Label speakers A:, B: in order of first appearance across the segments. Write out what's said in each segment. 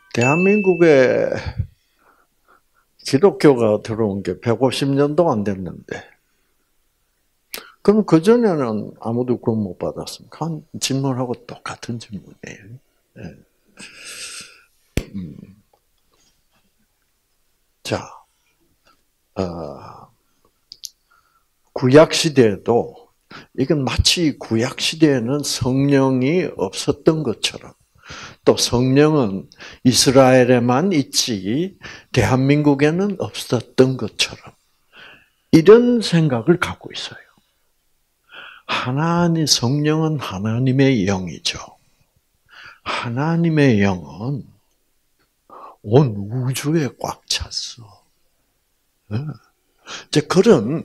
A: 대한민국에 기독교가 들어온 게 150년도 안 됐는데, 그럼 그전에는 아무도 구원 못 받았습니까? 한 질문하고 똑같은 질문이에요. 네. 자, 구약시대에도, 이건 마치 구약시대에는 성령이 없었던 것처럼, 또 성령은 이스라엘에만 있지 대한민국에는 없었던 것처럼 이런 생각을 갖고 있어요. 성령은 하나님의 영이죠. 하나님의 영은 온 우주에 꽉 찼어. 이제 그런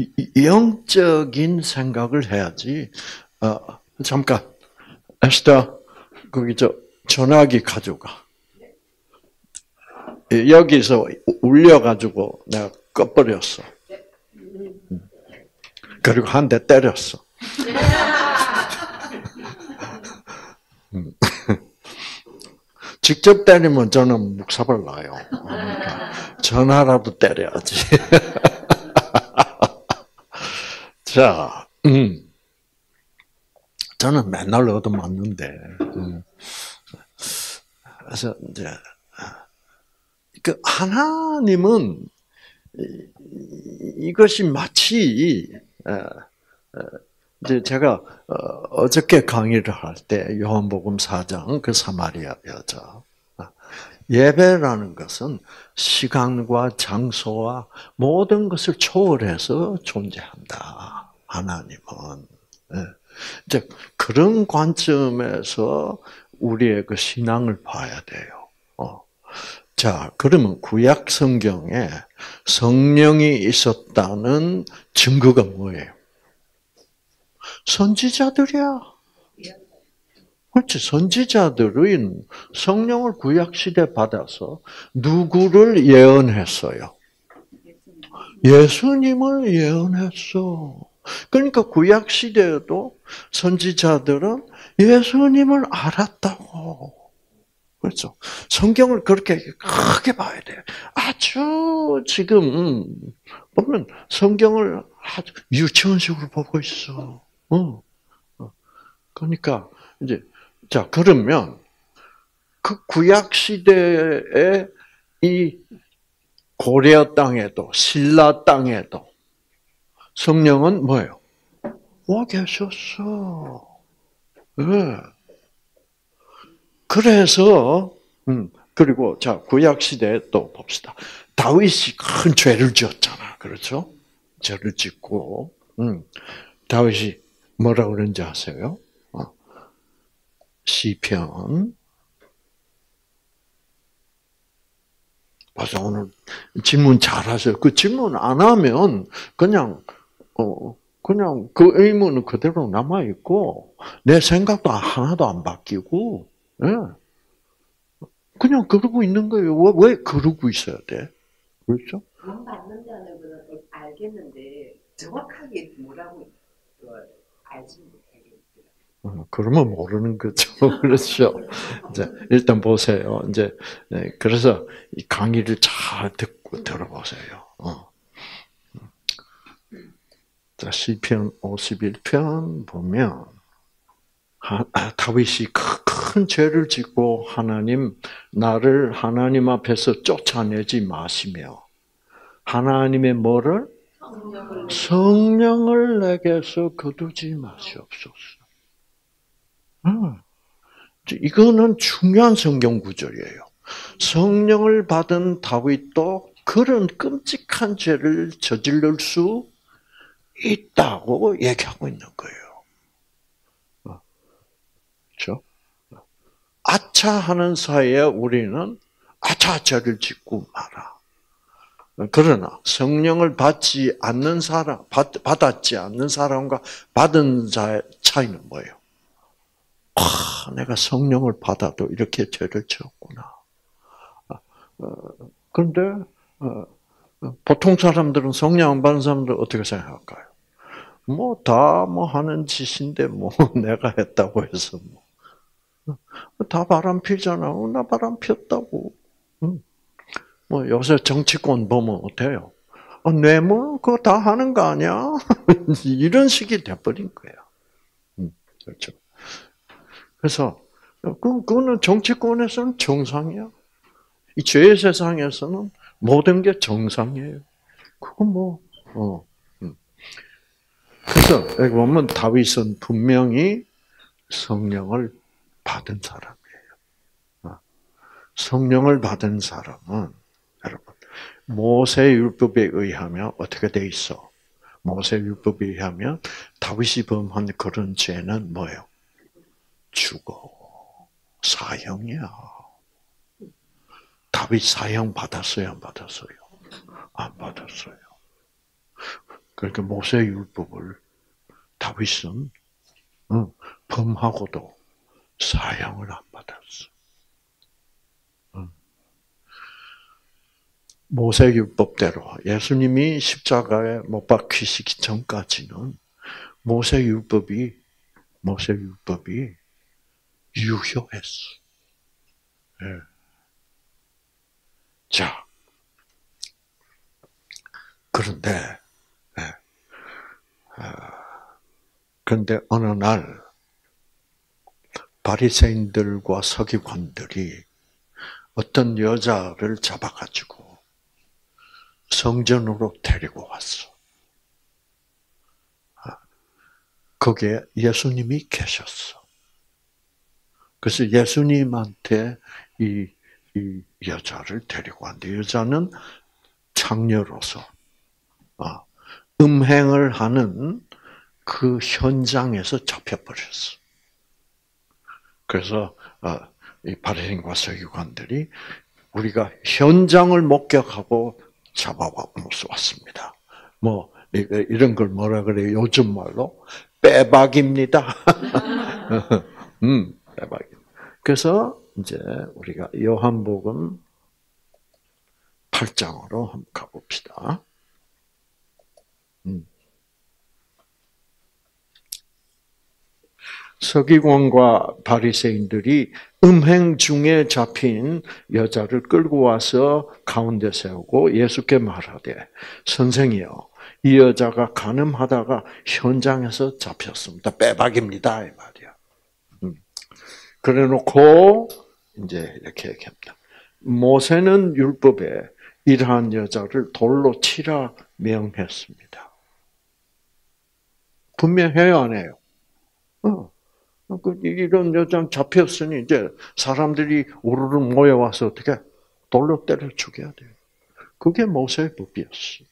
A: 영적인 생각을 해야지. 잠깐, 에스더, 거기 전화기 가져가. 여기서 울려가지고 내가 꺼버렸어. 그리고 한 대 때렸어. 직접 때리면 저는 묵사발 나요. 그러니까 전화라도 때려야지. 자, 저는 맨날 얻어맞는데, 그래서 이제 그 하나님은 이것이 마치 이제 제가 어저께 강의를 할 때 요한복음 4장 그 사마리아 여자 예배라는 것은 시간과 장소와 모든 것을 초월해서 존재한다. 하나님은 이제 그런 관점에서 우리의 그 신앙을 봐야 돼요. 자, 그러면 구약 성경에 성령이 있었다는 증거가 뭐예요? 선지자들이야. 그렇지. 선지자들은 성령을 구약시대 받아서 누구를 예언했어요? 예수님을 예언했어. 그러니까 구약시대에도 선지자들은 예수님을 알았다고. 그렇죠. 성경을 그렇게 크게 봐야 돼요. 아주 지금 보면 성경을 아주 유치원식으로 보고 있어. 그러니까 이제 자 그러면 그 구약 시대의 이 고레아 땅에도 신라 땅에도 성령은 뭐예요? 와 계셨어. 네. 그래서 그리고 자 구약 시대에 또 봅시다. 다윗이 큰 죄를 지었잖아, 그렇죠? 죄를 짓고 다윗이 뭐라 그런지 아세요? 시편. 맞아, 오늘 질문 잘하세요. 그 질문 안 하면 그냥 그 의문은 그대로 남아 있고 내 생각도 하나도 안 바뀌고. 네. 그냥 그러고 있는 거예요. 왜 그러고 있어야 돼? 그렇죠?
B: 뭔가 안는다는 건 알겠는데 정확하게 뭐라고 알지 못하겠어요.
A: 그러면 모르는 거죠. 그렇죠. 이제 일단 보세요. 이제 그래서 이 강의를 잘 듣고 들어보세요. 자, 시편 51편 보면 다윗이 큰 죄를 짓고 나를 하나님 앞에서 쫓아내지 마시며 하나님의 뭐를? 성령을 내게서 거두지 마시옵소서. 이거는 중요한 성경 구절이에요. 성령을 받은 다윗도 그런 끔찍한 죄를 저지를 수 있다고 얘기하고 있는 거예요. 그렇죠? 아차하는 사이에 우리는 아차죄를 짓고 말아. 그러나 성령을 받지 않는 사람, 받았지 않는 사람과 받은 자의 차이는 뭐예요? 내가 성령을 받아도 이렇게 죄를 지었구나. 그런데 보통 사람들은 성령 안 받은 사람들 어떻게 생각할까요? 다 하는 짓인데 내가 했다고 해서 다 바람 피잖아. 나 바람 피웠다고. 뭐 요새 정치권 보면 어때요? 뇌물 그거 다 하는 거 아니야? 이런 식이 돼버린 거야. 그렇죠. 그래서 그거는 정치권에서는 정상이야. 이 죄의 세상에서는 모든 게 정상이에요. 그거 뭐 그래서 여기 보면 다윗은 분명히 성령을 받은 사람이에요. 성령을 받은 사람은 여러분 모세 율법에 의하면 어떻게 돼 있어? 모세 율법에 의하면 다윗이 범한 그런 죄는 뭐예요? 죽어. 사형이야. 다윗 사형 받았어요, 안 받았어요? 안 받았어요. 그러니까 모세 율법을 다윗은 범하고도 사형을 안 받았어. 모세 율법대로 예수님이 십자가에 못 박히시기 전까지는 모세 율법이 유효했어. 네. 자, 그런데 그런데 어느 날 바리새인들과 서기관들이 어떤 여자를 잡아가지고 성전으로 데리고 왔어. 거기에 예수님이 계셨어. 그래서 예수님한테 이 여자를 데리고 왔는데 여자는 창녀로서 음행을 하는 그 현장에서 잡혀버렸어. 그래서 이 바리새인과 서기관들이 우리가 현장을 목격하고 잡아왔습니다. 뭐 이런 걸 뭐라 그래요? 요즘 말로 빼박입니다. 빼박. 그래서 이제 우리가 요한복음 8장으로 한번 가봅시다. 서기관과 바리새인들이 음행 중에 잡힌 여자를 끌고 와서 가운데 세우고 예수께 말하되 선생이여 이 여자가 간음하다가 현장에서 잡혔습니다. 빼박입니다. 이 말이야. 그래놓고 이제 이렇게 얘기합니다. 모세는 율법에 이러한 여자를 돌로 치라 명했습니다. 분명해요, 안 해요? 이런 여자 잡혔으니 이제 사람들이 우르르 모여와서 어떻게 돌로 때려 죽여야 돼요. 그게 모세의 법이었어.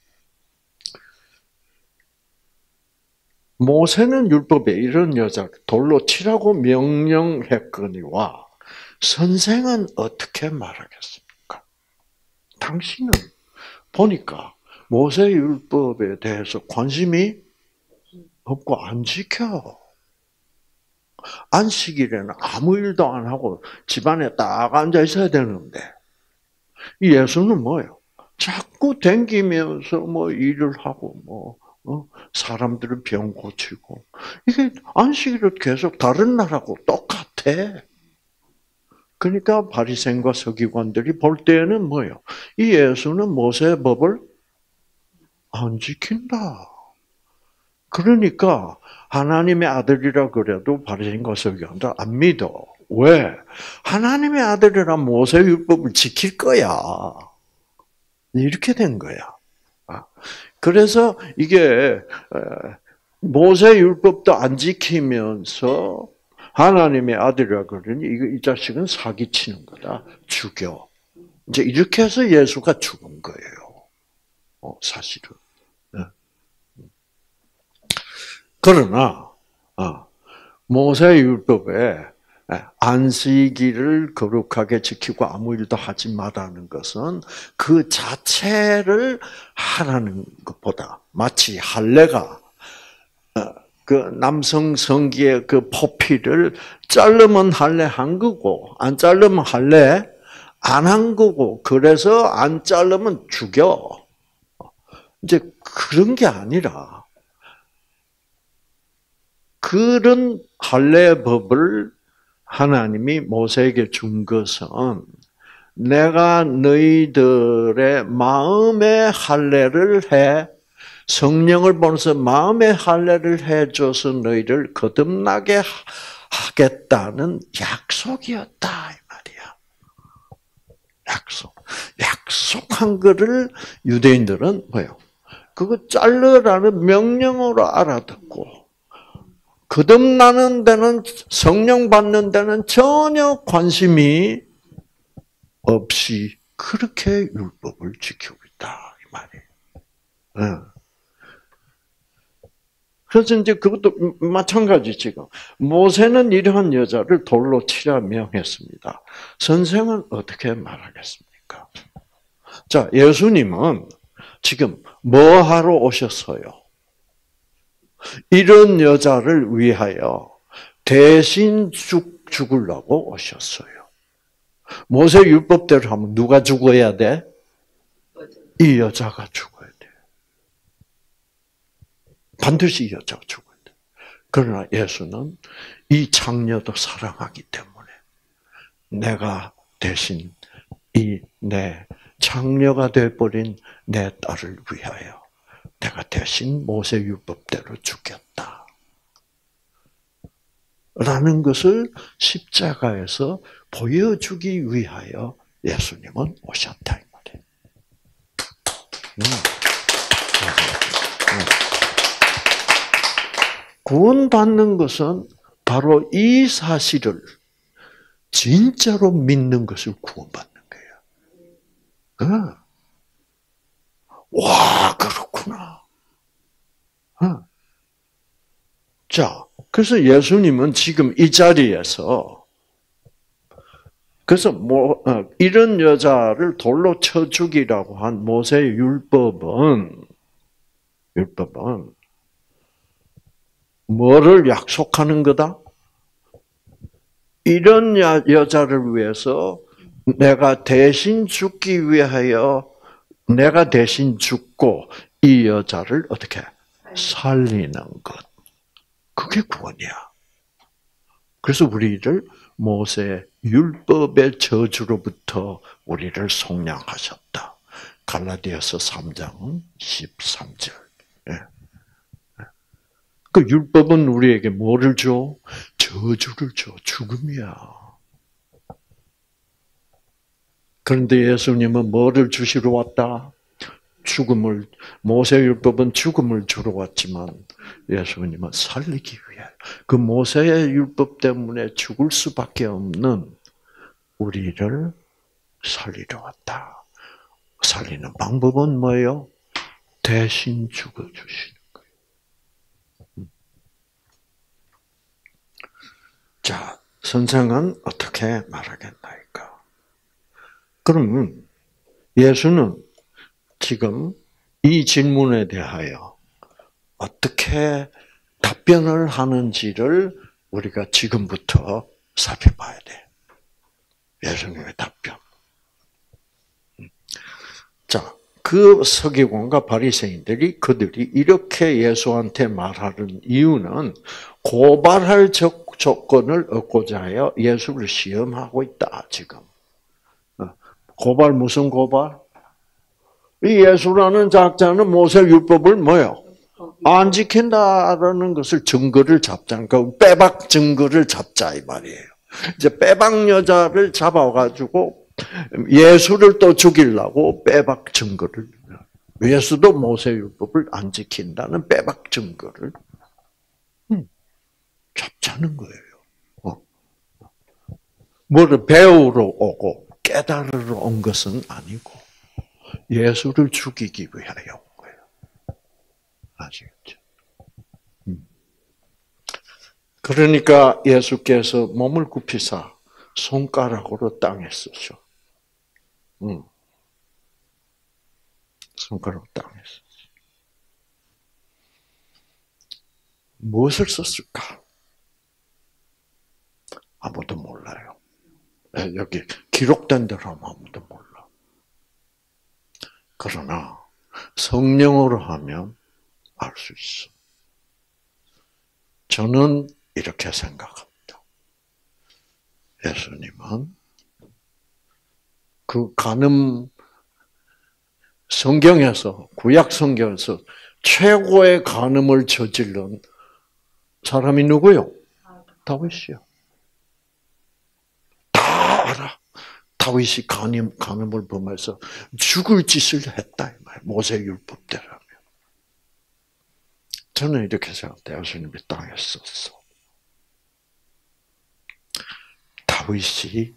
A: 모세는 율법에 이런 여자를 돌로 치라고 명령했거니와 선생은 어떻게 말하겠습니까? 당신은 보니까 모세 율법에 대해서 관심이 없고 안 지켜. 안식일에는 아무 일도 안 하고 집안에 딱 앉아 있어야 되는데 이 예수는 뭐예요? 자꾸 댕기면서 뭐 일을 하고 사람들을 병 고치고 이게 안식일은 계속 다른 날하고 똑같아. 그러니까 바리새인과 서기관들이 볼 때에는 뭐예요? 이 예수는 모세의 법을 안 지킨다. 그러니까 하나님의 아들이라 그래도 바리새인과 서기관들 안 믿어. 왜? 하나님의 아들이라 모세 율법을 지킬 거야. 이렇게 된 거야. 그래서 이게 모세 율법도 안 지키면서 하나님의 아들이라 그러니 이 자식은 사기치는 거다. 죽여. 이제 이렇게 해서 예수가 죽은 거예요. 사실은. 그러나 모세 율법에 안식일을 거룩하게 지키고 아무 일도 하지 말라는 것은 그 자체를 하라는 것보다 마치 할례가 그 남성 성기의 그 포피를 자르면 할례 한 거고 안 자르면 할례 안 한 거고 그래서 안 자르면 죽여. 이제 그런 게 아니라 그런 할례 법을 하나님이 모세에게 준 것은 내가 너희들의 마음의 할례를 해 성령을 보내서 마음의 할례를 해줘서 너희를 거듭나게 하겠다는 약속이었다 이 말이야. 약속한 거를 유대인들은 뭐요? 그거 잘르라는 명령으로 알아듣고 거듭나는 데는 성령 받는 데는 전혀 관심이 없이 그렇게 율법을 지키고 있다 이 말이에요. 그래서 이제 그것도 마찬가지 지금 모세는 이러한 여자를 돌로 치라 명했습니다. 선생은 어떻게 말하겠습니까? 자, 예수님은 지금 뭐 하러 오셨어요? 이런 여자를 위하여 대신 죽으려고 오셨어요. 모세 율법대로 하면 누가 죽어야 돼? 이 여자가 죽어야 돼. 반드시 이 여자가 죽어야 돼. 그러나 예수는 이 장녀도 사랑하기 때문에 내가 대신 이 내 장녀가 되어버린 내 딸을 위하여 내가 대신 모세 율법대로 죽였다. 라는 것을 십자가에서 보여주기 위하여 예수님은 오셨다 이 말이에요. 구원받는 것은 바로 이 사실을 진짜로 믿는 것을 구원받는 거예요. 와, 그렇구나. 자, 그래서 예수님은 지금 이 자리에서 그래서 이런 여자를 돌로 쳐 죽이라고 한 모세의 율법은 뭐를 약속하는 거다? 이런 여자를 위해서 내가 대신 죽기 위하여 내가 대신 죽고 이 여자를 어떻게 살리는 것. 그게 구원이야. 그래서 우리를 모세 율법의 저주로부터 우리를 속량하셨다. 갈라디아서 3장 13절. 그 율법은 우리에게 뭐를 줘? 저주를 줘. 죽음이야. 그런데 예수님은 뭐를 주시러 왔다? 죽음을, 모세율법은 죽음을 주러 왔지만 예수님은 살리기 위해 그 모세의 율법 때문에 죽을 수밖에 없는 우리를 살리러 왔다. 살리는 방법은 뭐예요? 대신 죽어주시는 거예요. 자, 선생은 어떻게 말하겠나이까? 그러면 예수는 지금 이 질문에 대하여 어떻게 답변을 하는지를 우리가 지금부터 살펴봐야 돼. 예수님의 답변. 자, 그 서기관과 바리새인들이 그들이 이렇게 예수한테 말하는 이유는 고발할 조건을 얻고자 하여 예수를 시험하고 있다, 지금. 고발, 무슨 고발? 이 예수라는 작자는 모세 율법을 뭐요? 안 지킨다라는 것을 증거를 잡자. 그러니까 빼박 증거를 잡자 이 말이에요. 이제 빼박 여자를 잡아가지고 예수를 또 죽이려고 빼박 증거를. 예수도 모세 율법을 안 지킨다는 빼박 증거를 잡자는 거예요. 뭐를 배우러 오고 깨달으러 온 것은 아니고 예수를 죽이기 위하여 온 거예요. 아시겠죠? 그러니까 예수께서 몸을 굽히사 손가락으로 땅에 쓰셔. 손가락으로 땅에 쓰셔. 무엇을 썼을까? 아무도 몰라요. 여기 기록된 대로 하면 아무도 몰라. 그러나 성령으로 하면 알 수 있어. 저는 이렇게 생각합니다. 예수님은 그 간음 성경에서 구약 성경에서 최고의 간음을 저지른 사람이 누구요? 다윗이요. 다 알아. 다윗이 간음을 범해서 죽을 짓을 했다. 모세 율법대로면. 저는 이렇게 생각해요. 예수님이 땅에 썼어. 다윗이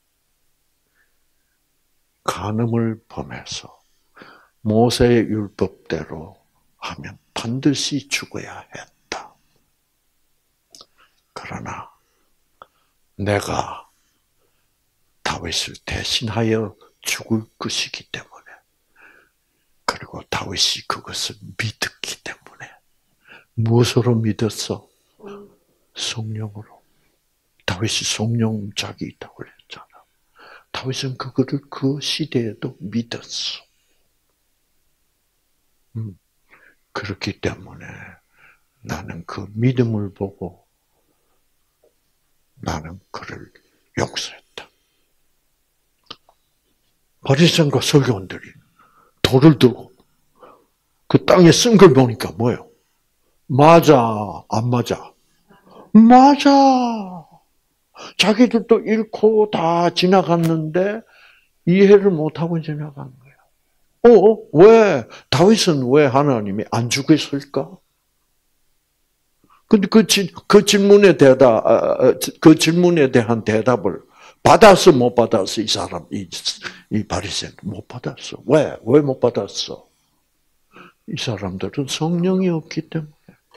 A: 간음을 범해서 모세의 율법대로 하면 반드시 죽어야 했다. 그러나 내가 다윗을 대신하여 죽을 것이기 때문에, 그리고 다윗이 그것을 믿었기 때문에, 무엇으로 믿었어? 성령으로. 다윗이 성령작이 있다고 그랬잖아. 다윗은 그거를 그 시대에도 믿었어. 그렇기 때문에 나는 그 믿음을 보고 나는 그를 용서했다. 바리새인과 서기관들이 돌을 들고 그 땅에 쓴 걸 보니까 뭐예요? 맞아, 안 맞아? 맞아. 자기들도 잃고 다 지나갔는데 이해를 못하고 지나간 거야. 왜? 다윗은 왜 하나님이 안 죽였을까? 근데 그 질문에 그 질문에 대한 대답을 받았어, 못 받았어? 이 사람, 이 바리새인 못 받았어. 왜? 왜 못 받았어? 이 사람들은 성령이 없기 때문에.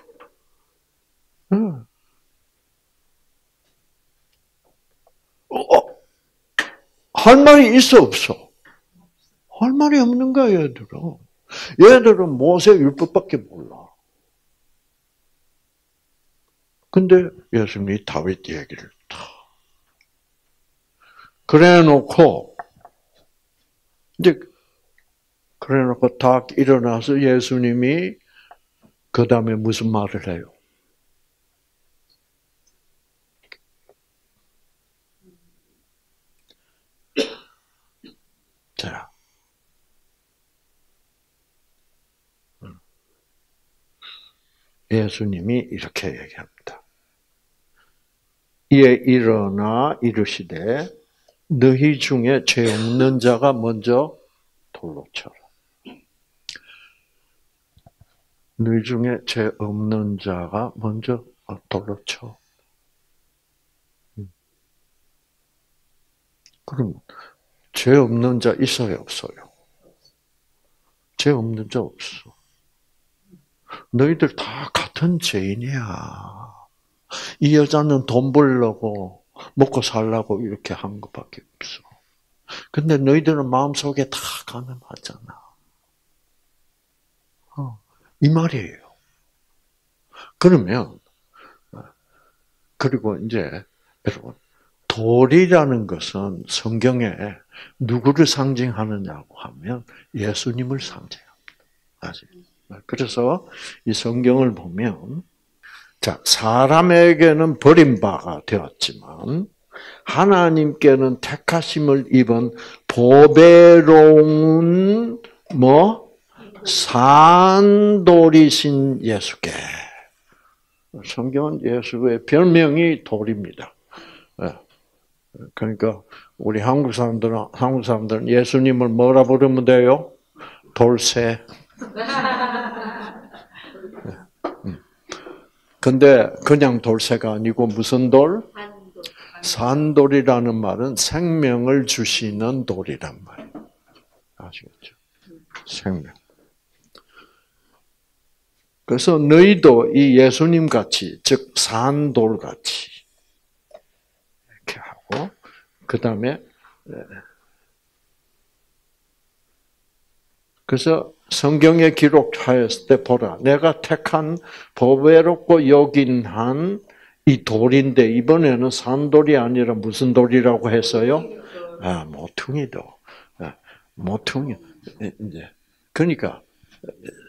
A: 할 말이 있어, 없어? 할 말이 없는 거야, 얘들은. 얘들은 모세 율법밖에 몰라. 근데 예수님이 다윗 얘기를 다 그래놓고, 이제, 그래놓고 딱 일어나서 예수님이 그 다음에 무슨 말을 해요? 자, 예수님이 이렇게 얘기합니다. 이에 일어나 이르시되 너희 중에 죄 없는 자가 먼저 돌로 쳐라. 너희 중에 죄 없는 자가 먼저 돌로 쳐. 그럼 죄 없는 자 있어요, 없어요? 죄 없는 자 없어. 너희들 다 같은 죄인이야. 이 여자는 돈 벌려고 먹고 살려고 이렇게 한 것밖에 없어. 근데 너희들은 마음속에 다 가늠하잖아. 이 말이에요. 그러면 그리고 이제 여러분 돌이라는 것은 성경에 누구를 상징하느냐고 하면 예수님을 상징합니다. 아시죠? 그래서 이 성경을 보면 자, 사람에게는 버림바가 되었지만 하나님께는 택하심을 입은 보배로운 산돌이신 예수께. 성경은 예수의 별명이 돌입니다. 그러니까 우리 한국 사람들은 예수님을 뭐라 부르면 돼요? 돌쇠. 근데 그냥 돌쇠가 아니고 무슨 돌? 산돌이라는 말은 생명을 주시는 돌이란 말이에요. 아시겠죠? 생명. 그래서 너희도 이 예수님 같이, 즉 산돌 같이 이렇게 하고 그 다음에 그래서 성경에 기록하였을 때 보라, 내가 택한 보배롭고 여긴 한 이 돌인데 이번에는 산돌이 아니라 무슨 돌이라고 했어요? 모퉁이도. 모퉁이. 이제 그러니까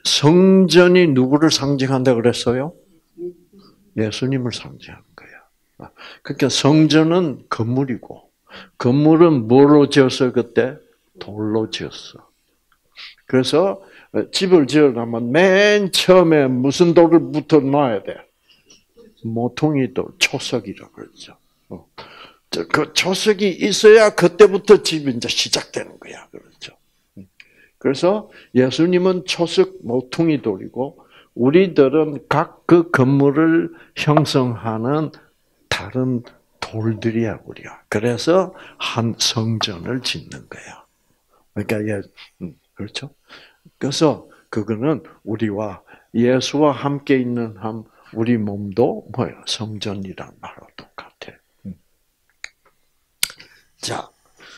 A: 성전이 누구를 상징한다 그랬어요? 예수님을 상징하는 거야. 그러니까 성전은 건물이고, 건물은 뭐로 지었어요, 그때? 돌로 지었어. 그래서 집을 지으려면 맨 처음에 무슨 돌을 붙어 놔야 돼? 모퉁이 돌, 초석이라고 그러죠. 그 초석이 있어야 그때부터 집이 이제 시작되는 거야. 그렇죠. 그래서 예수님은 초석 모퉁이 돌이고, 우리들은 각 그 건물을 형성하는 다른 돌들이야, 우리가. 그래서 한 성전을 짓는 거야. 그러니까 그렇죠. 그래서 그거는 우리와 예수와 함께 있는 우리 몸도 뭐예요? 성전이란 말로 똑같아. 자,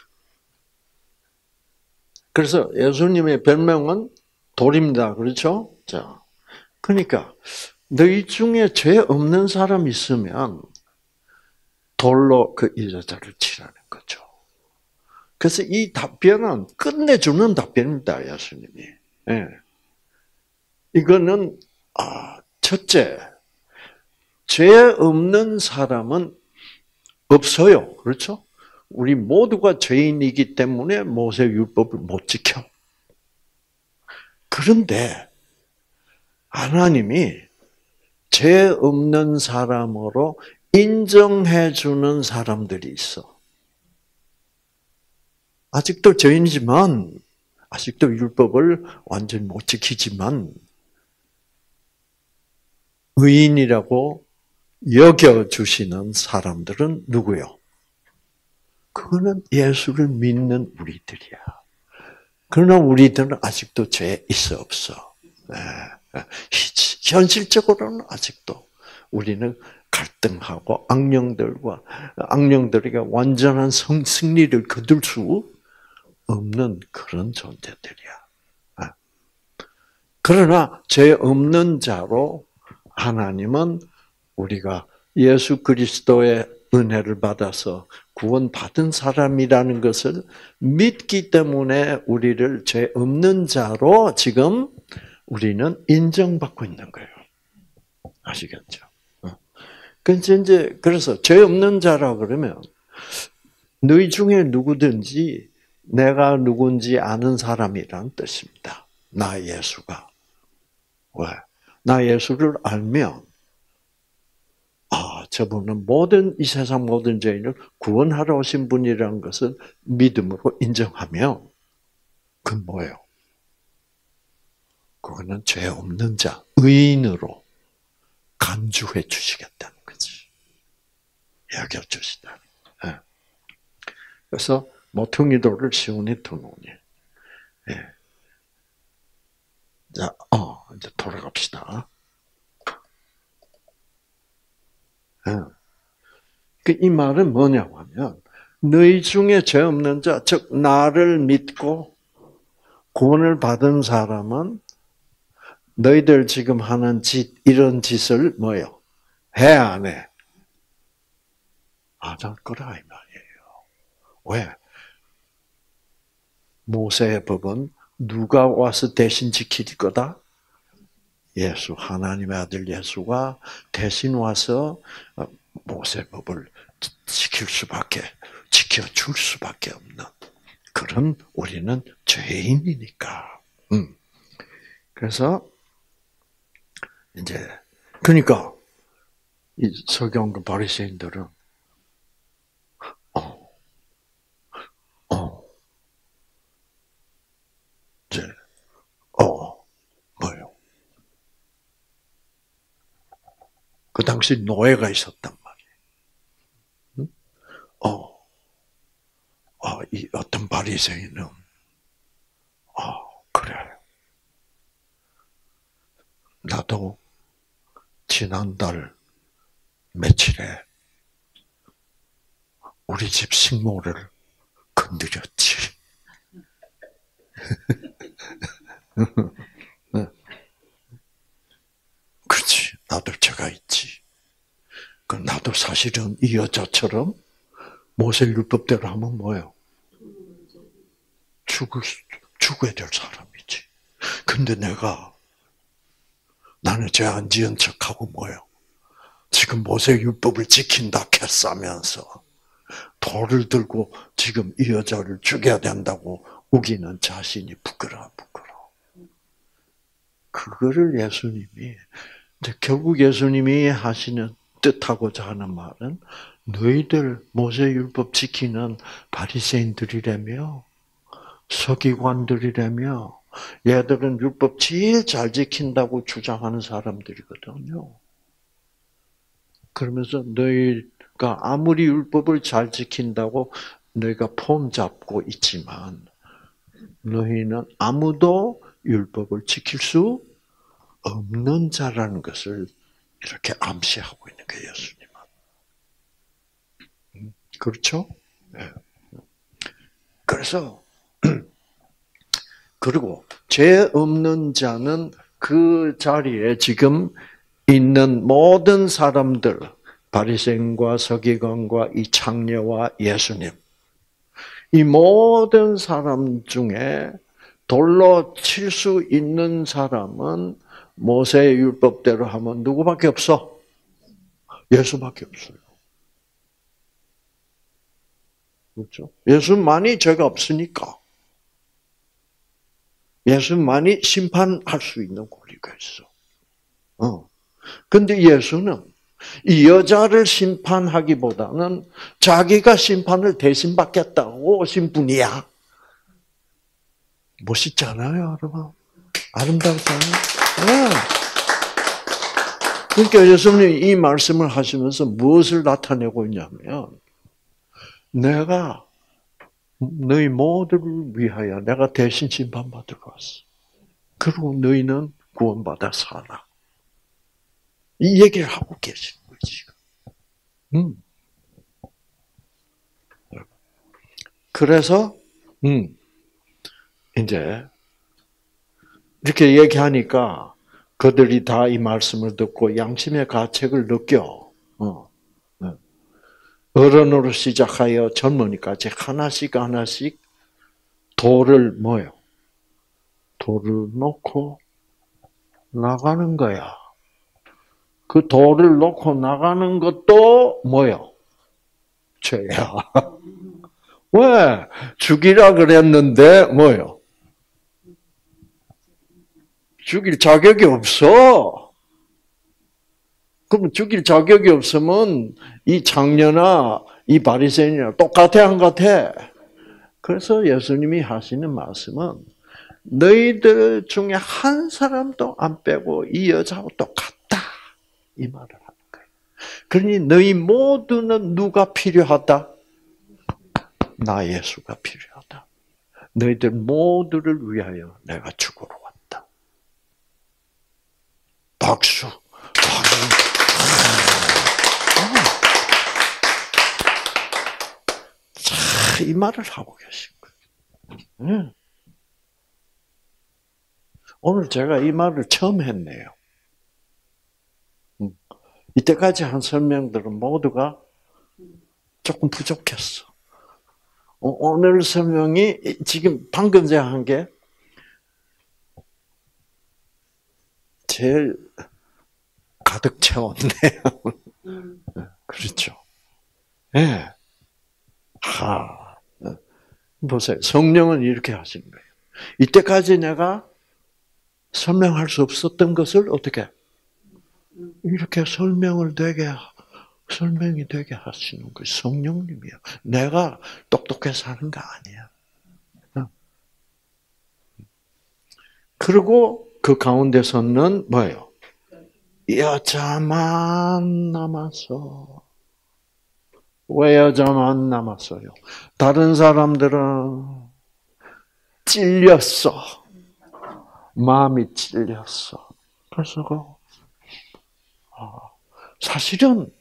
A: 그래서 예수님의 별명은 돌입니다. 그렇죠? 자, 그러니까 너희 중에 죄 없는 사람 있으면 돌로 그 여자를 치라는 거죠. 그래서 이 답변은 끝내주는 답변입니다, 예수님이. 예. 이거는 첫째, 죄 없는 사람은 없어요. 그렇죠? 우리 모두가 죄인이기 때문에 모세 율법을 못 지켜. 그런데 하나님이 죄 없는 사람으로 인정해 주는 사람들이 있어. 아직도 죄인이지만, 아직도 율법을 완전히 못 지키지만, 의인이라고 여겨주시는 사람들은 누구요? 그거는 예수를 믿는 우리들이야. 그러나 우리들은 아직도 죄 있어 없어. 현실적으로는 아직도 우리는 갈등하고 악령들에게 완전한 승리를 거둘 수 없는 그런 존재들이야. 그러나 죄 없는 자로 하나님은 우리가 예수 그리스도의 은혜를 받아서 구원받은 사람이라는 것을 믿기 때문에 우리를 죄 없는 자로 지금 우리는 인정받고 있는 거예요. 아시겠죠? 그래서 죄 없는 자라 그러면 너희 중에 누구든지 내가 누군지 아는 사람이란 뜻입니다. 나 예수가. 왜? 나 예수를 알면 저분은 이 세상 모든 죄인을 구원하러 오신 분이라는 것을 믿음으로 인정하면 그건 뭐예요? 그거는 죄 없는 자, 의인으로 간주해 주시겠다는 거지. 여겨 주시다. 그래서 모퉁이돌을 시온에 두노니. 자, 이제 돌아갑시다. 이 말은 뭐냐고 하면, 너희 중에 죄 없는 자, 즉, 나를 믿고 구원을 받은 사람은 너희들 지금 하는 이런 짓을 뭐예요? 해, 안 해? 안 할 거라, 이 말이에요. 왜? 모세의 법은 누가 와서 대신 지킬 거다? 예수, 하나님의 아들 예수가 대신 와서 모세 법을 지켜줄 수밖에 없는 그런 우리는 죄인이니까. 그래서 이제 그러니까 이 서경과 바리새인들은 이제 뭐요? 그 당시 노예가 있었단 말이에요. 이 어떤 바리새인은 그래. 나도 지난달 며칠에 우리 집 식모를 건드렸지. 그렇지. 나도 죄가 있지. 나도 사실은 이 여자처럼 모세 율법대로 하면 뭐예요? 죽어야 될 사람이지. 근데 나는 죄 안 지은 척하고 뭐예요? 지금 모세율법을 지킨다 캐싸면서 돌을 들고 지금 이 여자를 죽여야 된다고 우기는 자신이 부끄러워. 그거를 예수님이, 이제 결국 예수님이 하시는 뜻하고자 하는 말은 너희들 모세율법 지키는 바리새인들이라며 서기관들이라며 얘들은 율법 제일 잘 지킨다고 주장하는 사람들이거든요. 그러면서 너희가 아무리 율법을 잘 지킨다고 너희가 폼 잡고 있지만 너희는 아무도 율법을 지킬 수 없는 자라는 것을 이렇게 암시하고 있는 거예요, 예수님은. 그렇죠? 네. 그래서 그리고 죄 없는 자는 그 자리에 지금 있는 모든 사람들, 바리새인과 서기관과 이 창녀와 예수님, 이 모든 사람 중에 돌로 칠 수 있는 사람은 모세의 율법대로 하면 누구밖에 없어? 예수밖에 없어요. 그렇죠? 예수만이 죄가 없으니까. 예수만이 심판할 수 있는 권리가 있어. 근데 예수는 이 여자를 심판하기보다는 자기가 심판을 대신 받겠다고 오신 분이야. 멋있잖아요, 여러분. 아름답잖아요. 네. 그러니까 예수님이 이 말씀을 하시면서 무엇을 나타내고 있냐면, 내가 너희 모두를 위하여 내가 대신 심판받으러 왔어. 그리고 너희는 구원받아 살아. 이 얘기를 하고 계신 거지. 그래서 이제 이렇게 얘기하니까 그들이 다 이 말씀을 듣고 양심의 가책을 느껴. 어른으로 시작하여 젊은이까지 하나씩 돌을 뭐요? 돌을 놓고 나가는 거야. 그 돌을 놓고 나가는 것도 뭐요? 죄야. 왜? 죽이라 그랬는데 뭐요? 죽일 자격이 없어. 그럼 죽일 자격이 없으면 이 장녀나 이 바리새인이랑 똑같아 안 같아? 그래서 예수님이 하시는 말씀은 너희들 중에 한 사람도 안 빼고 이 여자하고 똑같다. 이 말을 하는 거예요. 그러니 너희 모두는 누가 필요하다? 나 예수가 필요하다. 너희들 모두를 위하여 내가 죽으러 왔다. 박수. 이 말을 하고 계신 거예요. 오늘 제가 이 말을 처음 했네요. 이때까지 한 설명들은 모두가 조금 부족했어. 오늘 설명이 지금 방금 제가 한 게 제일 가득 채웠네요. 그렇죠. 네. 보세요. 성령은 이렇게 하시는 거예요. 이때까지 내가 설명할 수 없었던 것을 어떻게 이렇게 설명이 되게 하시는 거예요. 성령님이요. 내가 똑똑해서 하는 거 아니야. 그리고 그 가운데서는 뭐예요? 여자만 남았어. 왜 여자만 남았어요? 다른 사람들은 찔렸어. 마음이 찔렸어. 그래서 사실은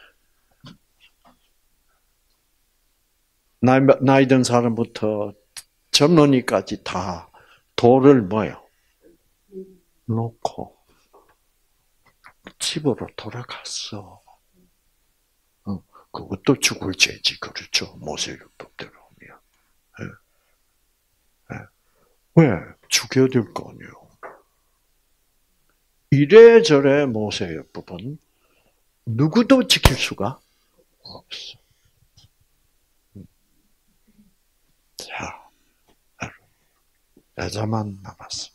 A: 나이 든 사람부터 젊은이까지 다 돌을 뭐요? 놓고 집으로 돌아갔어. 그것도 죽을 죄지, 그렇죠? 모세율법대로 하면. 왜? 죽여야 될 거 아니에요. 이래저래 모세율법은 누구도 지킬 수가 없어. 자, 여자만 남았어.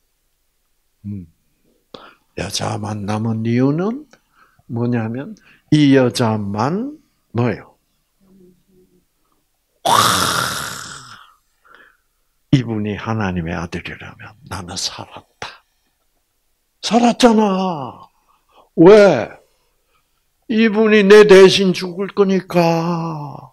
A: 여자만 남은 이유는 뭐냐면 이 여자만 뭐예요? 이분이 하나님의 아들이라면 나는 살았다. 살았잖아. 왜? 이분이 내 대신 죽을 거니까.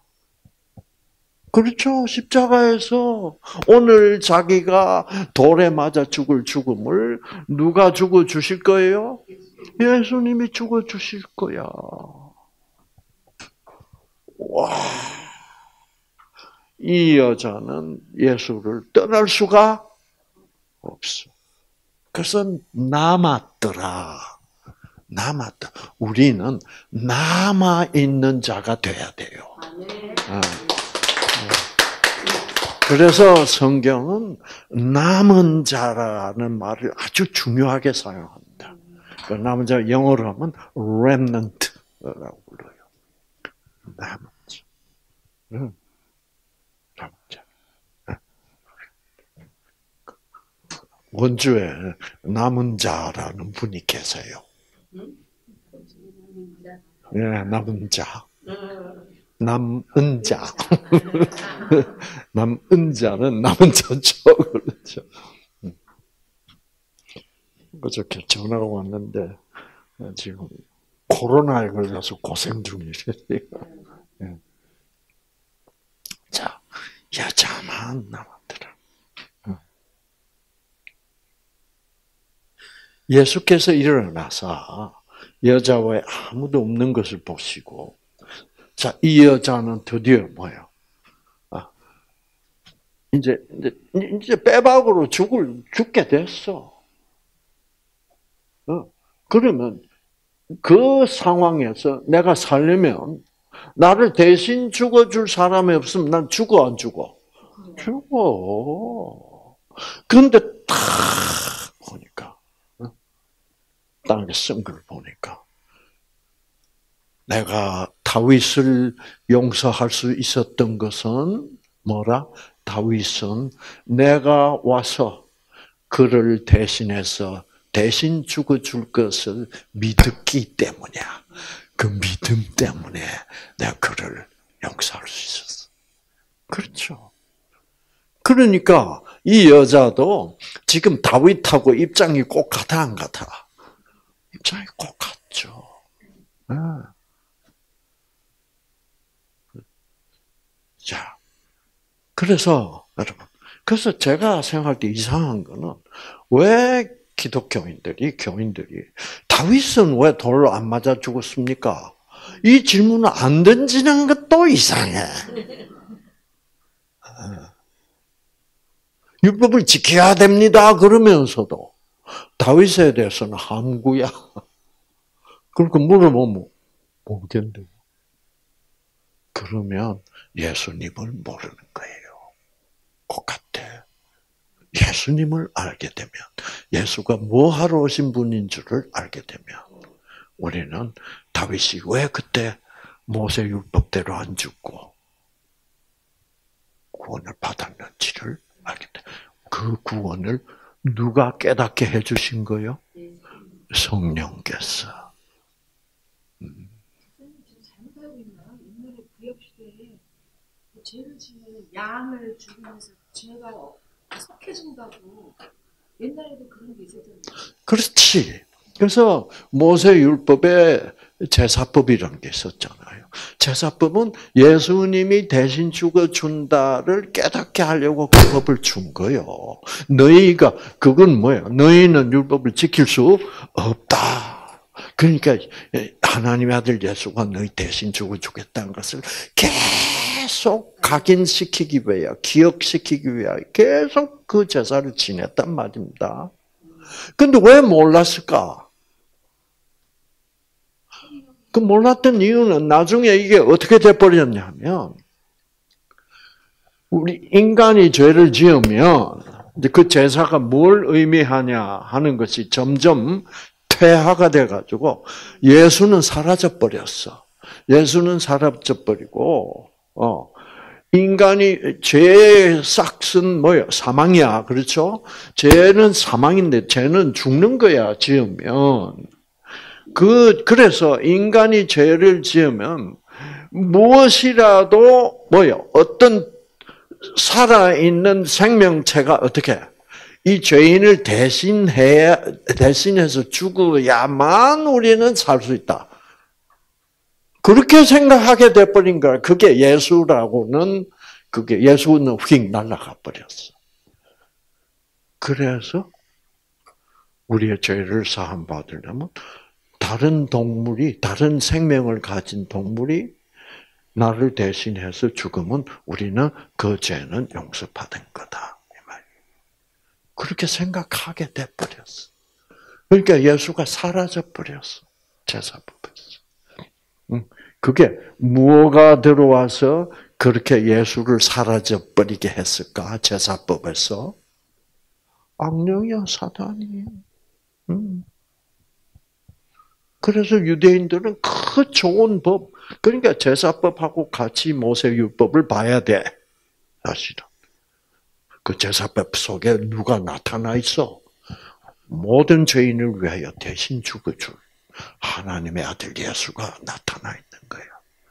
A: 그렇죠. 십자가에서 오늘 자기가 돌에 맞아 죽을 죽음을 누가 죽어 주실 거예요? 예수님이 죽어 주실 거야. 와. 이 여자는 예수를 떠날 수가 없어. 그래서 남았더라. 남았다. 우리는 남아있는 자가 돼야 돼요. 그래서 성경은 남은 자라는 말을 아주 중요하게 사용합니다. 그 남은 자 영어로 하면 remnant라고 불러요. 남은 자. 남은 자. 원주에 남은 자라는 분이 계세요. 네, 남은 자. 남은 자. 남은 자는 남은 자죠. 그렇죠. 그저께 전화가 왔는데, 지금 코로나에 걸려서 고생 중이래요. 자, 여자만 남았더라. 예수께서 일어나서 여자 외에 아무도 없는 것을 보시고, 자, 이 여자는 드디어 뭐예요? 이제 빼박으로 죽게 됐어. 그러면 그 상황에서 내가 살려면 나를 대신 죽어줄 사람이 없으면 난 죽어 안 죽어? 죽어. 그런데 딱 보니까 땅에 쓴 걸 보니까 내가 다윗을 용서할 수 있었던 것은 뭐라? 다윗은 내가 와서 그를 대신해서 대신 죽어줄 것을 믿었기 때문이야. 그 믿음 때문에 내가 그를 용서할 수 있었어. 그렇죠. 그러니까 이 여자도 지금 다윗하고 입장이 꼭 같아 안 같아? 입장이 꼭 같죠. 자, 그래서 여러분, 그래서 제가 생각할 때 이상한 거는 왜 기독교인들이 교인들이 다윗은 왜 돌로 안 맞아 죽었습니까? 이 질문을 안 던지는 것도 이상해. 율법을 지켜야 됩니다. 그러면서도 다윗에 대해서는 함구야. 그러니까 물어보면 모르겠는데. 그러면 예수님을 모르는 거예요. 그 같아. 예수님을 알게 되면, 예수가 뭐 하러 오신 분인 줄을 알게 되면, 우리는 다윗이 왜 그때 모세 율법대로 안 죽고 구원을 받았는지를 알게 돼. 그 구원을 누가 깨닫게 해주신 거요? 성령께서.
C: 죄를 지면 양을 죽이면서 죄가 속해진다고 옛날에도 그런 게 있었잖아요.
A: 그렇지. 그래서 모세 율법에 제사법이라는 게 있었잖아요. 제사법은 예수님이 대신 죽어준다를 깨닫게 하려고 그 법을 준 거예요. 너희가 그건 뭐예요? 너희는 율법을 지킬 수 없다. 그러니까 하나님의 아들 예수가 너희 대신 죽어주겠다는 것을 계속 각인시키기 위해, 기억시키기 위해 계속 그 제사를 지냈단 말입니다. 근데 왜 몰랐을까? 그 몰랐던 이유는 나중에 이게 어떻게 돼버렸냐면, 우리 인간이 죄를 지으면 그 제사가 뭘 의미하냐 하는 것이 점점 퇴화가 돼가지고 예수는 사라져 버렸어. 예수는 사라져 버리고 인간이 죄의 싹은 뭐예요? 사망이야. 그렇죠? 죄는 사망인데 죄는 죽는 거야, 지으면. 그래서 인간이 죄를 지으면 무엇이라도 뭐예요? 어떤 살아있는 생명체가 어떻게 이 죄인을 대신해서 죽어야만 우리는 살 수 있다. 그렇게 생각하게 돼버린 거야. 그게 예수는 휙 날아가 버렸어. 그래서 우리의 죄를 사함 받으려면 다른 생명을 가진 동물이 나를 대신해서 죽으면 우리는 그 죄는 용서받은 거다. 그렇게 생각하게 돼버렸어. 그러니까 예수가 사라져 버렸어. 제사법에서. 그게 무엇가 들어와서 그렇게 예수를 사라져 버리게 했을까? 제사법에서. 악령이야, 사단이. 그래서 유대인들은 그 좋은 법, 그러니까 제사법하고 같이 모세율법을 봐야 돼. 사실은. 그 제사법 속에 누가 나타나 있어? 모든 죄인을 위하여 대신 죽어줄 하나님의 아들 예수가 나타나 있는 거예요.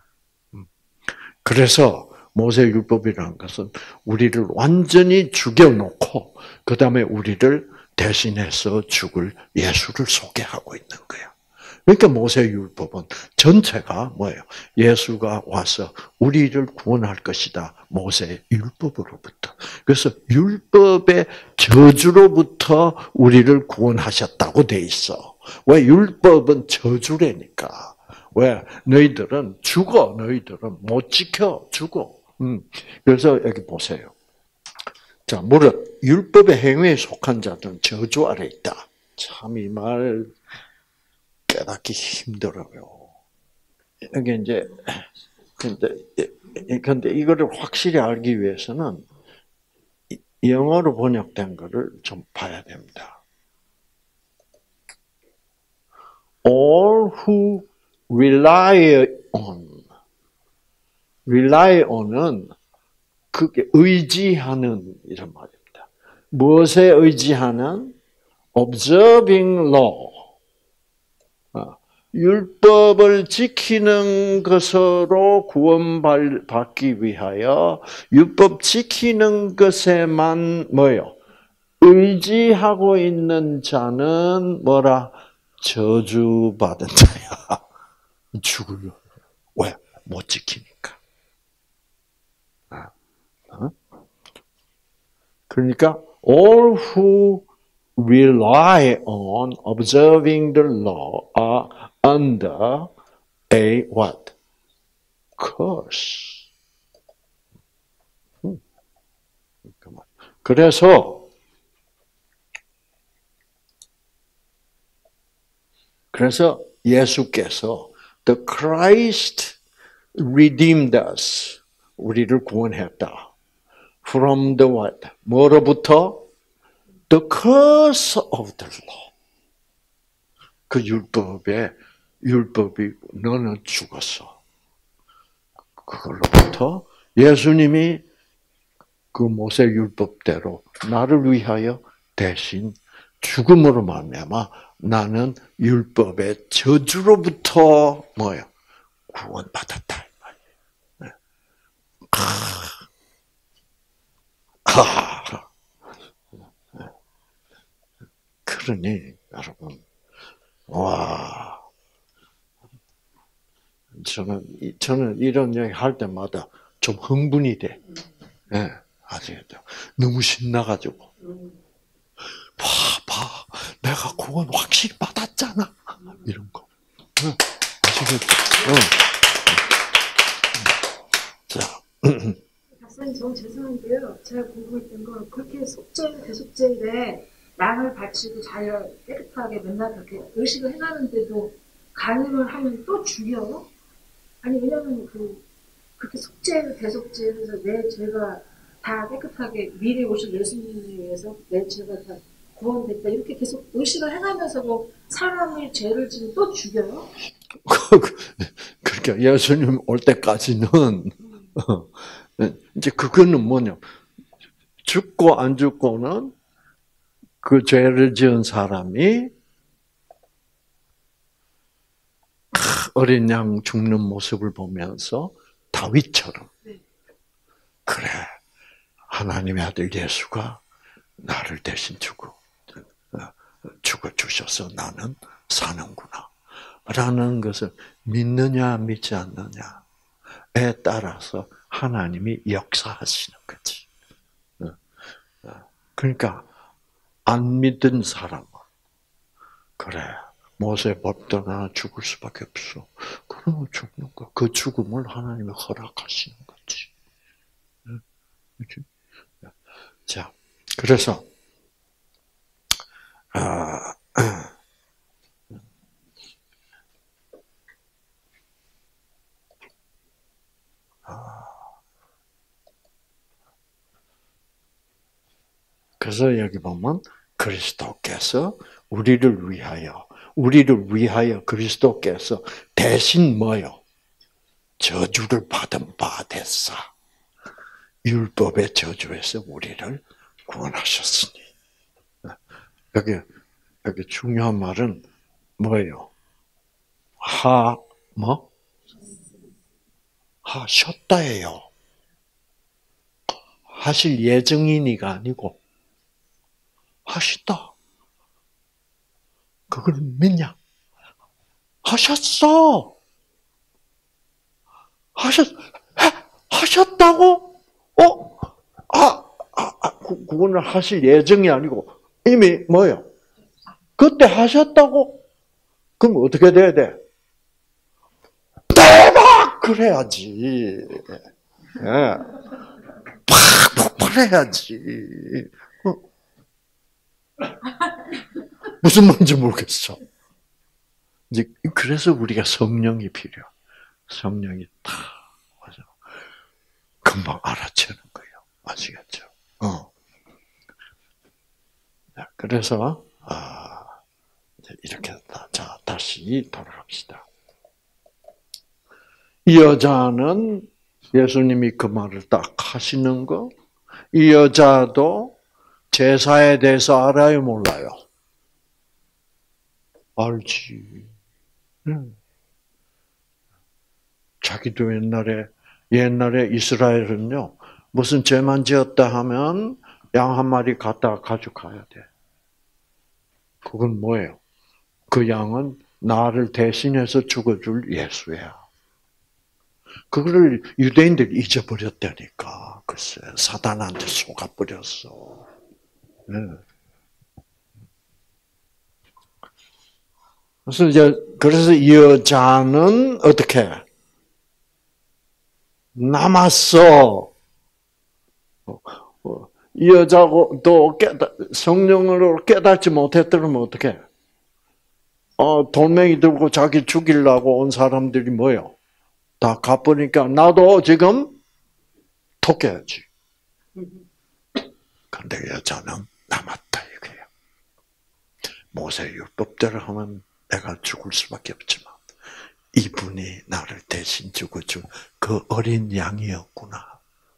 A: 그래서 모세율법이라는 것은 우리를 완전히 죽여놓고 그 다음에 우리를 대신해서 죽을 예수를 소개하고 있는 거예요. 그러니까 모세율법은 전체가 뭐예요? 예수가 와서 우리를 구원할 것이다. 모세율법으로부터. 그래서 율법의 저주로부터 우리를 구원하셨다고 돼 있어. 왜? 율법은 저주래니까. 왜? 너희들은 죽어. 너희들은 못 지켜. 죽어. 그래서 여기 보세요. 자, 무릇 율법의 행위에 속한 자들은 저주 아래 있다. 참 이 말 깨닫기 힘들어요. 여기 이제 근데 이거를 확실히 알기 위해서는 영어로 번역된 거를 좀 봐야 됩니다. All who rely on은 그게 의지하는 이런 말입니다. 무엇에 의지하는? Observing law. 율법을 지키는 것으로 구원받기 위하여 율법 지키는 것에만 뭐예요? 의지하고 있는 자는 뭐라? 저주받은 자야. 죽을. 왜? 못 지키니까. 그러니까 all who rely on observing the law are under a what? Curse. 그래서 예수께서 the Christ redeemed us. 우리를 구원했다. From the what? 뭐로부터? The curse of the law. 그 율법이 너는 죽었어. 그걸로부터 예수님이 그 모세 율법대로 나를 위하여 대신 죽음으로 말미암아 나는 율법의 저주로부터 뭐요? 구원받았다. 그러니 여러분, 와, 저는 이런 얘기 할 때마다 좀 흥분이 돼. 네, 아시겠죠? 너무 신나가지고. 봐, 내가 구원 확실히 받았잖아. 이런 거. 아시겠죠? 자.
C: 박사님, 저 죄송한데요. 제가 궁금했던 건 그렇게 속죄, 대속죄에 양을 바치고 자기가 깨끗하게 맨날 그렇게 의식을 해가는데도 간음을 하면 또 죽여요? 아니, 왜냐면 그렇게 속죄, 대속죄에서 내 죄가 다 깨끗하게 미리 오실 예수님을 위해서 내 죄가 다 구원됐다 이렇게 계속 의식을 해가면서도 사람이 죄를 지면 또 죽여요?
A: 그러니까 예수님 올 때까지는 이제 그거는 뭐냐? 죽고 안 죽고는 그 죄를 지은 사람이 어린 양 죽는 모습을 보면서 다윗처럼 그래 하나님의 아들 예수가 나를 대신 죽어 주셔서 나는 사는구나 라는 것을 믿느냐 믿지 않느냐에 따라서 하나님이 역사하시는 거지. 그러니까 안 믿은 사람은 그래 모세 법대로 죽을 수밖에 없어. 그러면 죽는 거. 그 죽음을 하나님이 허락하시는 거지. 그렇지? 자, 그래서 그래서 여기 보면 그리스도께서 우리를 위하여 그리스도께서 대신 뭐요? 저주를 받은 바 됐사. 율법의 저주에서 우리를 구원하셨으니. 여기 중요한 말은 뭐예요? 하셨다예요. 하실 예정이니가 아니고 하셨다. 그걸 믿냐? 하셨어. 하셨다고? 그거는 하실 예정이 아니고 이미 뭐요? 그때 하셨다고? 그럼 어떻게 돼야 돼? 대박! 그래야지. 팍 폭발해야지. 무슨 말인지 모르겠어. 이제 그래서 우리가 성령이 필요. 성령이 다 와서 금방 알아채는 거예요. 아시겠죠? 그래서 이렇게 자 다시 돌아갑시다. 이 여자는 예수님이 그 말을 딱 하시는 거. 이 여자도 제사에 대해서 알아요, 몰라요? 알지. 자기도 옛날에 이스라엘은요, 무슨 죄만 지었다 하면 양 한 마리 갖다가 가져가야 돼. 그건 뭐예요? 그 양은 나를 대신해서 죽어줄 예수야. 그거를 유대인들이 잊어버렸다니까. 글쎄, 사단한테 속아버렸어. 네. 그래서 이 여자는 어떻게? 남았어. 이 여자도 성령으로 깨닫지 못했더면 어떻게? 돌멩이 들고 자기 죽이려고 온 사람들이 뭐예요? 다 가보니까 나도 지금 토끼야지. 근데 여자는 남았다 이거예요. 모세 율법대로 하면 내가 죽을 수밖에 없지만 이분이 나를 대신 죽어준 그 어린 양이었구나.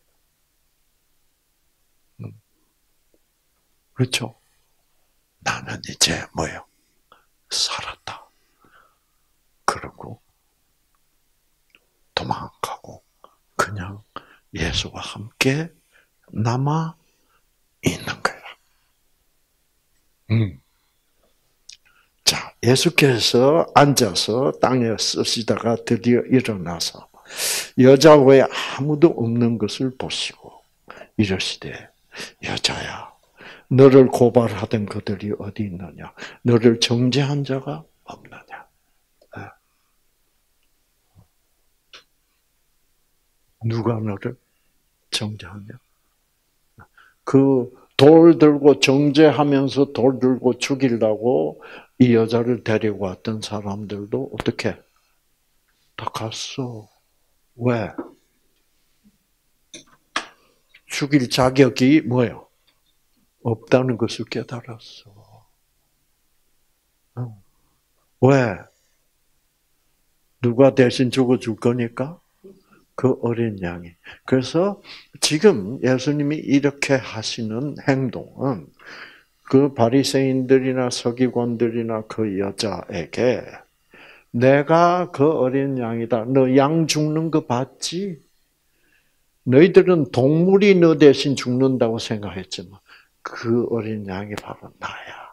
A: 그렇죠? 나는 이제 뭐예요? 살았다. 그러고 도망가고 그냥 예수와 함께 남아 있는 거야. 자, 예수께서 앉아서 땅에 쓰시다가 드디어 일어나서 여자 외에 아무도 없는 것을 보시고 이러시되 여자야, 너를 고발하던 그들이 어디 있느냐? 너를 정죄한 자가 없느냐? 누가 너를 정죄하냐? 그 돌 들고 정죄하면서 돌 들고 죽이려고 이 여자를 데리고 왔던 사람들도 어떻게? 다 갔어. 왜? 죽일 자격이 뭐예요? 없다는 것을 깨달았어. 왜? 누가 대신 죽어줄 거니까? 그 어린 양이. 그래서 지금 예수님이 이렇게 하시는 행동은 그 바리새인들이나 서기관들이나 그 여자에게 내가 그 어린 양이다. 너 양 죽는 거 봤지? 너희들은 동물이 너 대신 죽는다고 생각했지만 그 어린 양이 바로 나야.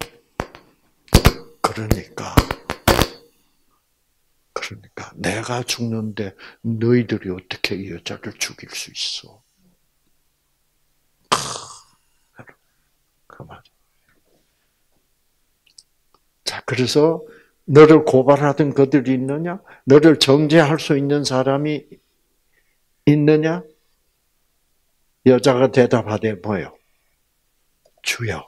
A: 그러니까 내가 죽는데 너희들이 어떻게 이 여자를 죽일 수 있어? 그 말. 자, 그래서 너를 고발하던 그들이 있느냐? 너를 정죄할 수 있는 사람이 있느냐? 여자가 대답하되 뭐요? 주여,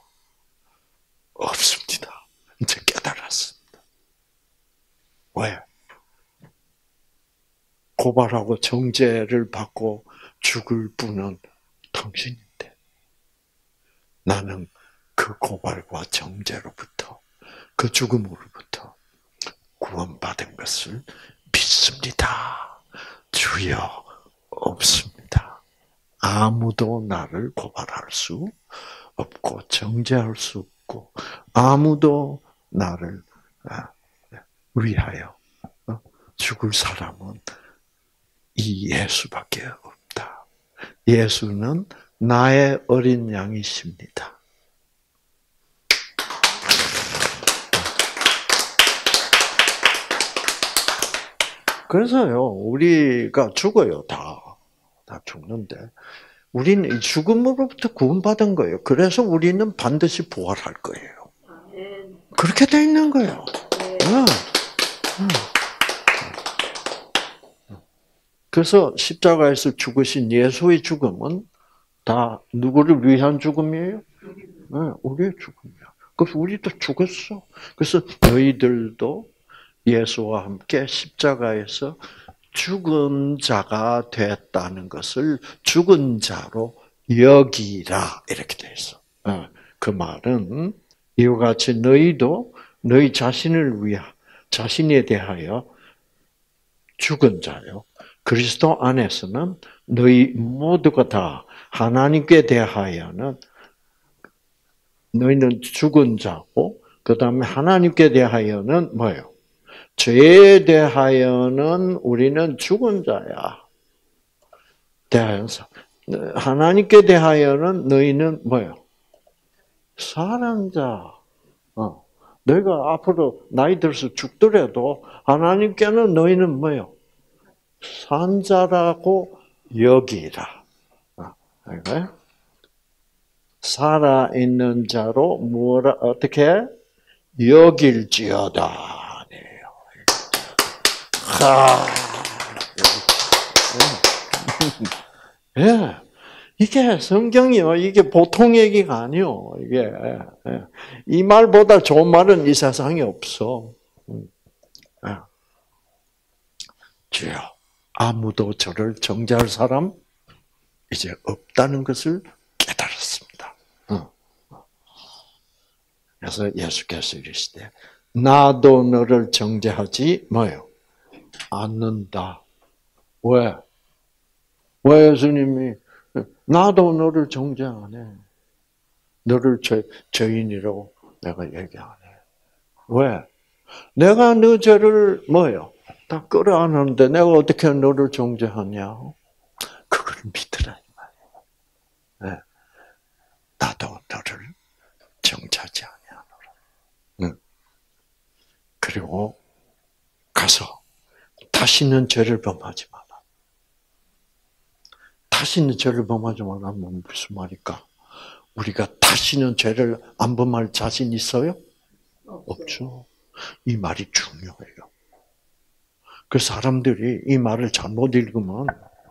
A: 없습니다. 이제 깨달았습니다. 왜? 고발하고 정죄를 받고 죽을 분은 당신인데 나는 그 고발과 정죄로부터 그 죽음으로부터 구원받은 것을 믿습니다. 주여 없습니다. 아무도 나를 고발할 수 없고 정죄할 수 없고 아무도 나를 위하여 죽을 사람은 이 예수밖에 없다. 예수는 나의 어린 양이십니다. 그래서요, 우리가 죽어요, 다 죽는데, 우리는 이 죽음으로부터 구원받은 거예요. 그래서 우리는 반드시 부활할 거예요. 그렇게 돼 있는 거예요. 그래서 십자가에서 죽으신 예수의 죽음은 다 누구를 위한 죽음이에요? 우리의 죽음이야. 그래서 우리도 죽었어. 그래서 너희들도 예수와 함께 십자가에서 죽은 자가 됐다는 것을 죽은 자로 여기라 이렇게 돼 있어. 그 말은 이와 같이 너희도 너희 자신에 대하여 죽은 자요. 그리스도 안에서는 너희 모두가 다 하나님께 대하여는 너희는 죽은 자고 그 다음에 하나님께 대하여는 뭐예요? 죄에 대하여는 우리는 죽은 자야. 대하여서 하나님께 대하여는 너희는 뭐예요? 살아자. 너희가 앞으로 나이 들어서 죽더라도 하나님께는 너희는 뭐예요? 산 자라고 여기라. 살아 있는 자로 뭐라 어떻게 여길지어다. 예, 이게 성경이요. 이게 보통 얘기가 아니요. 이게 이 말보다 좋은 말은 이 세상에 없어. 주여, 아무도 저를 정죄할 사람 이제 없다는 것을 깨달았습니다. 그래서 예수께서 이르시되 나도 너를 정죄하지 뭐요? 않는다. 왜? 왜 예수님이 나도 너를 정죄 안 해. 너를 죄인이라고 내가 얘기 안 해. 왜? 내가 너 죄를 뭐요? 다 끌어안는데 내가 어떻게 너를 정죄하냐? 그걸 믿으라 이 말이에요. 네. 나도 너를 정죄하지 아니하노라. 그리고 가서 다시는 죄를 범하지 마라. 다시는 죄를 범하지 말라면 무슨 말일까? 우리가 다시는 죄를 안 범할 자신 있어요? 없죠. 이 말이 중요해요. 그 사람들이 이 말을 잘못 읽으면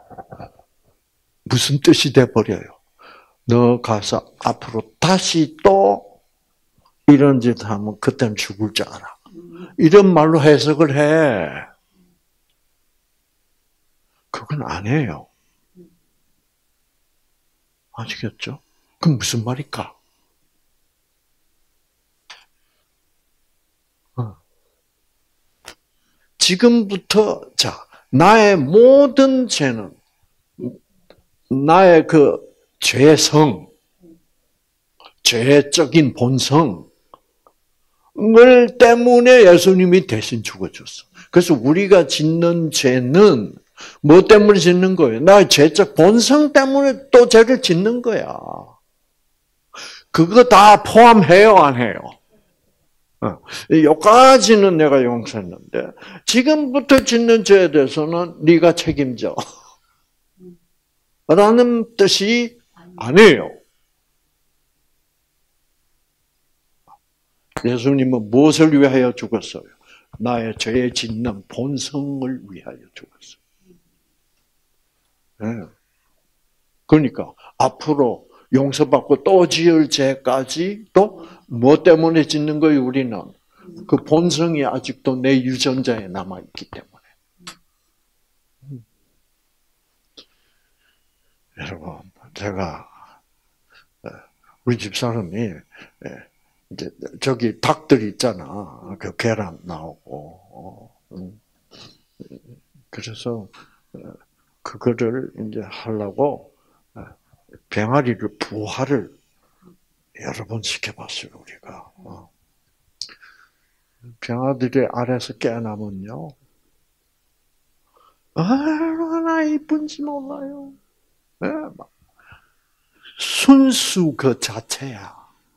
A: 무슨 뜻이 돼버려요? 너 가서 앞으로 다시 또 이런 짓 하면 그땐 죽을 줄 알아. 이런 말로 해석을 해. 그건 아니에요. 아시겠죠? 그럼 무슨 말일까? 지금부터 나의 모든 죄는 나의 그 죄성, 죄적인 본성을 때문에 예수님이 대신 죽어줬어. 그래서 우리가 짓는 죄는 뭐 때문에 짓는 거예요? 나의 죄적 본성 때문에 또 죄를 짓는 거야. 그거 다 포함해요, 안 해요? 여기까지는 내가 용서했는데 지금부터 짓는 죄에 대해서는 네가 책임져. 라는 뜻이 아니에요. 예수님은 무엇을 위하여 죽었어요? 나의 죄에 짓는 본성을 위하여 죽었어요. 네. 그러니까 앞으로 용서받고 또 지을 죄까지 또 뭐 때문에 짓는 거예요? 우리는 그 본성이 아직도 내 유전자에 남아 있기 때문에. 여러분, 제가 우리 집사람이 이제 저기 닭들 있잖아. 그 계란 나오고. 그래서 그거를 이제 하려고 병아리를 부화를 여러 번 시켜봤어요, 우리가. 병아들이 알에서 깨어나면요. 얼마나 이쁜지 몰라요. 네, 순수 그 자체야.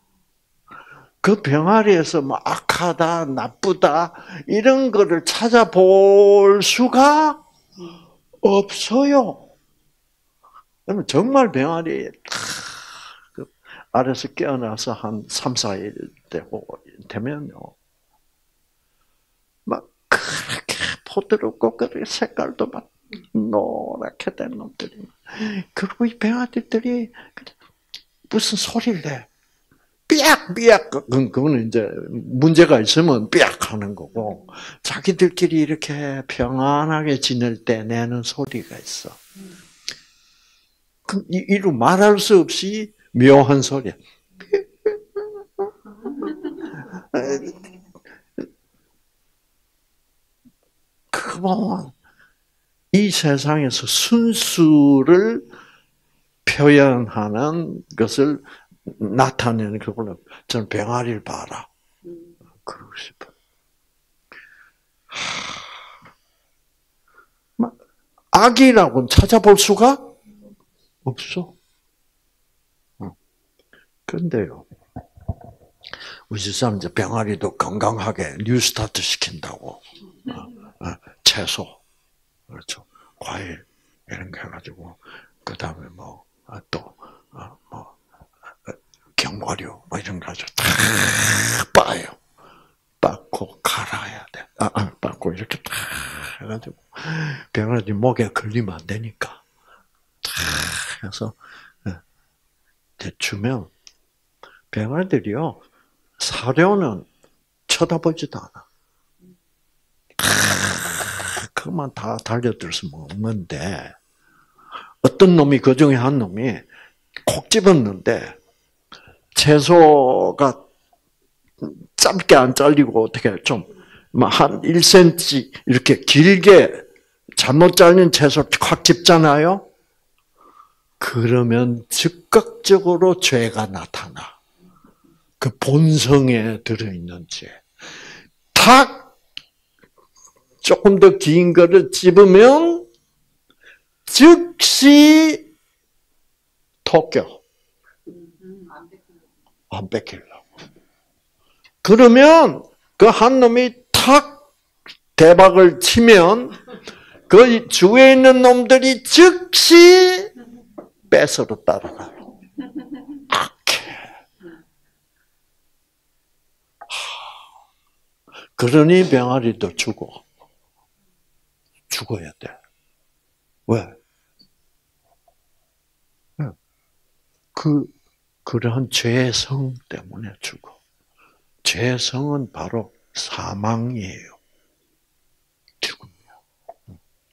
A: 그 병아리에서 뭐 악하다, 나쁘다, 이런 거를 찾아볼 수가 없어요. 그러면 정말 병아리 아래서 깨어나서 한 3, 4일 되면요. 막 그렇게 포도롭고 그렇게 색깔도 막 노랗게 된 놈들이. 그리고 이 병아리들이 무슨 소리를 내. 삐약. 그거는 이제 문제가 있으면 삐약 하는 거고, 자기들끼리 이렇게 평안하게 지낼 때 내는 소리가 있어. 이루 말할 수 없이 묘한 소리야. 그거 보면 이 세상에서 순수를 표현하는 것을 나타내는 그걸로 저는 병아리를 봐라. 그러고 싶어요. 악이라고는 찾아볼 수가 없어. 그런데요, 우리 집사람 이제 병아리도 건강하게 뉴스타트 시킨다고 채소, 그렇죠, 과일 이런 거 해가지고 그 다음에 뭐 또 뭐 견과류 뭐 이런 거 가지고 다 빻아요. 빻고 갈아야 돼. 빻고 이렇게 다 해가지고 병아리 목에 걸리면 안 되니까 다 해서 주면 병아리들이요 사료는 쳐다보지도 않아. 그만 다 달려들어서 먹는데 어떤 놈이 그 중에 한 놈이 콕 집었는데 채소가 짧게 안 잘리고 어떻게 좀 한 1cm 이렇게 길게 잘못 잘린 채소를 확 집잖아요. 그러면 즉각적으로 죄가 나타나. 그 본성에 들어있는 죄. 탁 조금 더 긴 거를 집으면 즉시 토껴. 안 뺏기려고. 그러면 그 한 놈이 탁 대박을 치면 그 주위에 있는 놈들이 즉시 뺏으러 따라가요. 악해. 그러니 병아리도 죽어야 돼. 왜? 그러한 죄성 때문에 죽어. 죄성은 바로 사망이에요. 죽음이야.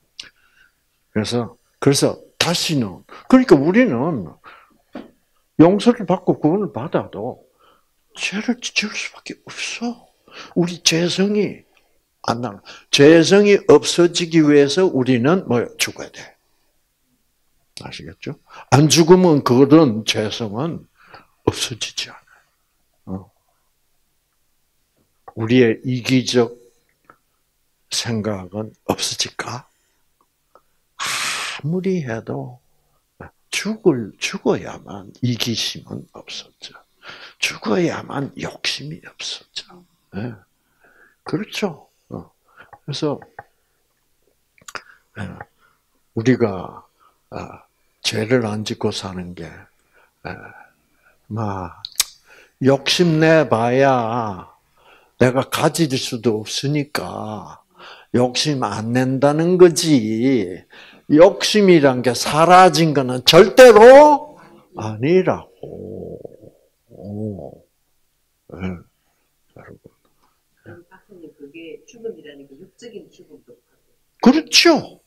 A: 그래서 다시는, 그러니까 우리는 용서를 받고 구원을 받아도 죄를 지을 수밖에 없어. 우리 죄성이 안 나는. 죄성이 없어지기 위해서 우리는 뭐 죽어야 돼. 아시겠죠? 안 죽으면 그런 죄성은 없어지지 않아요. 우리의 이기적 생각은 없어질까? 아무리 해도 죽어야만 이기심은 없어져. 죽어야만 욕심이 없어져. 네. 그렇죠. 그래서 우리가 죄를 안 짓고 사는 게 막 욕심내 봐야 내가 가질 수도 없으니까 욕심 안 낸다는 거지. 욕심이란 게 사라진 거는 절대로 아니라고. 네. 여러분.
B: 박사님, 그게 죽음이라는 게 육적인 죽음도.
A: 그렇죠.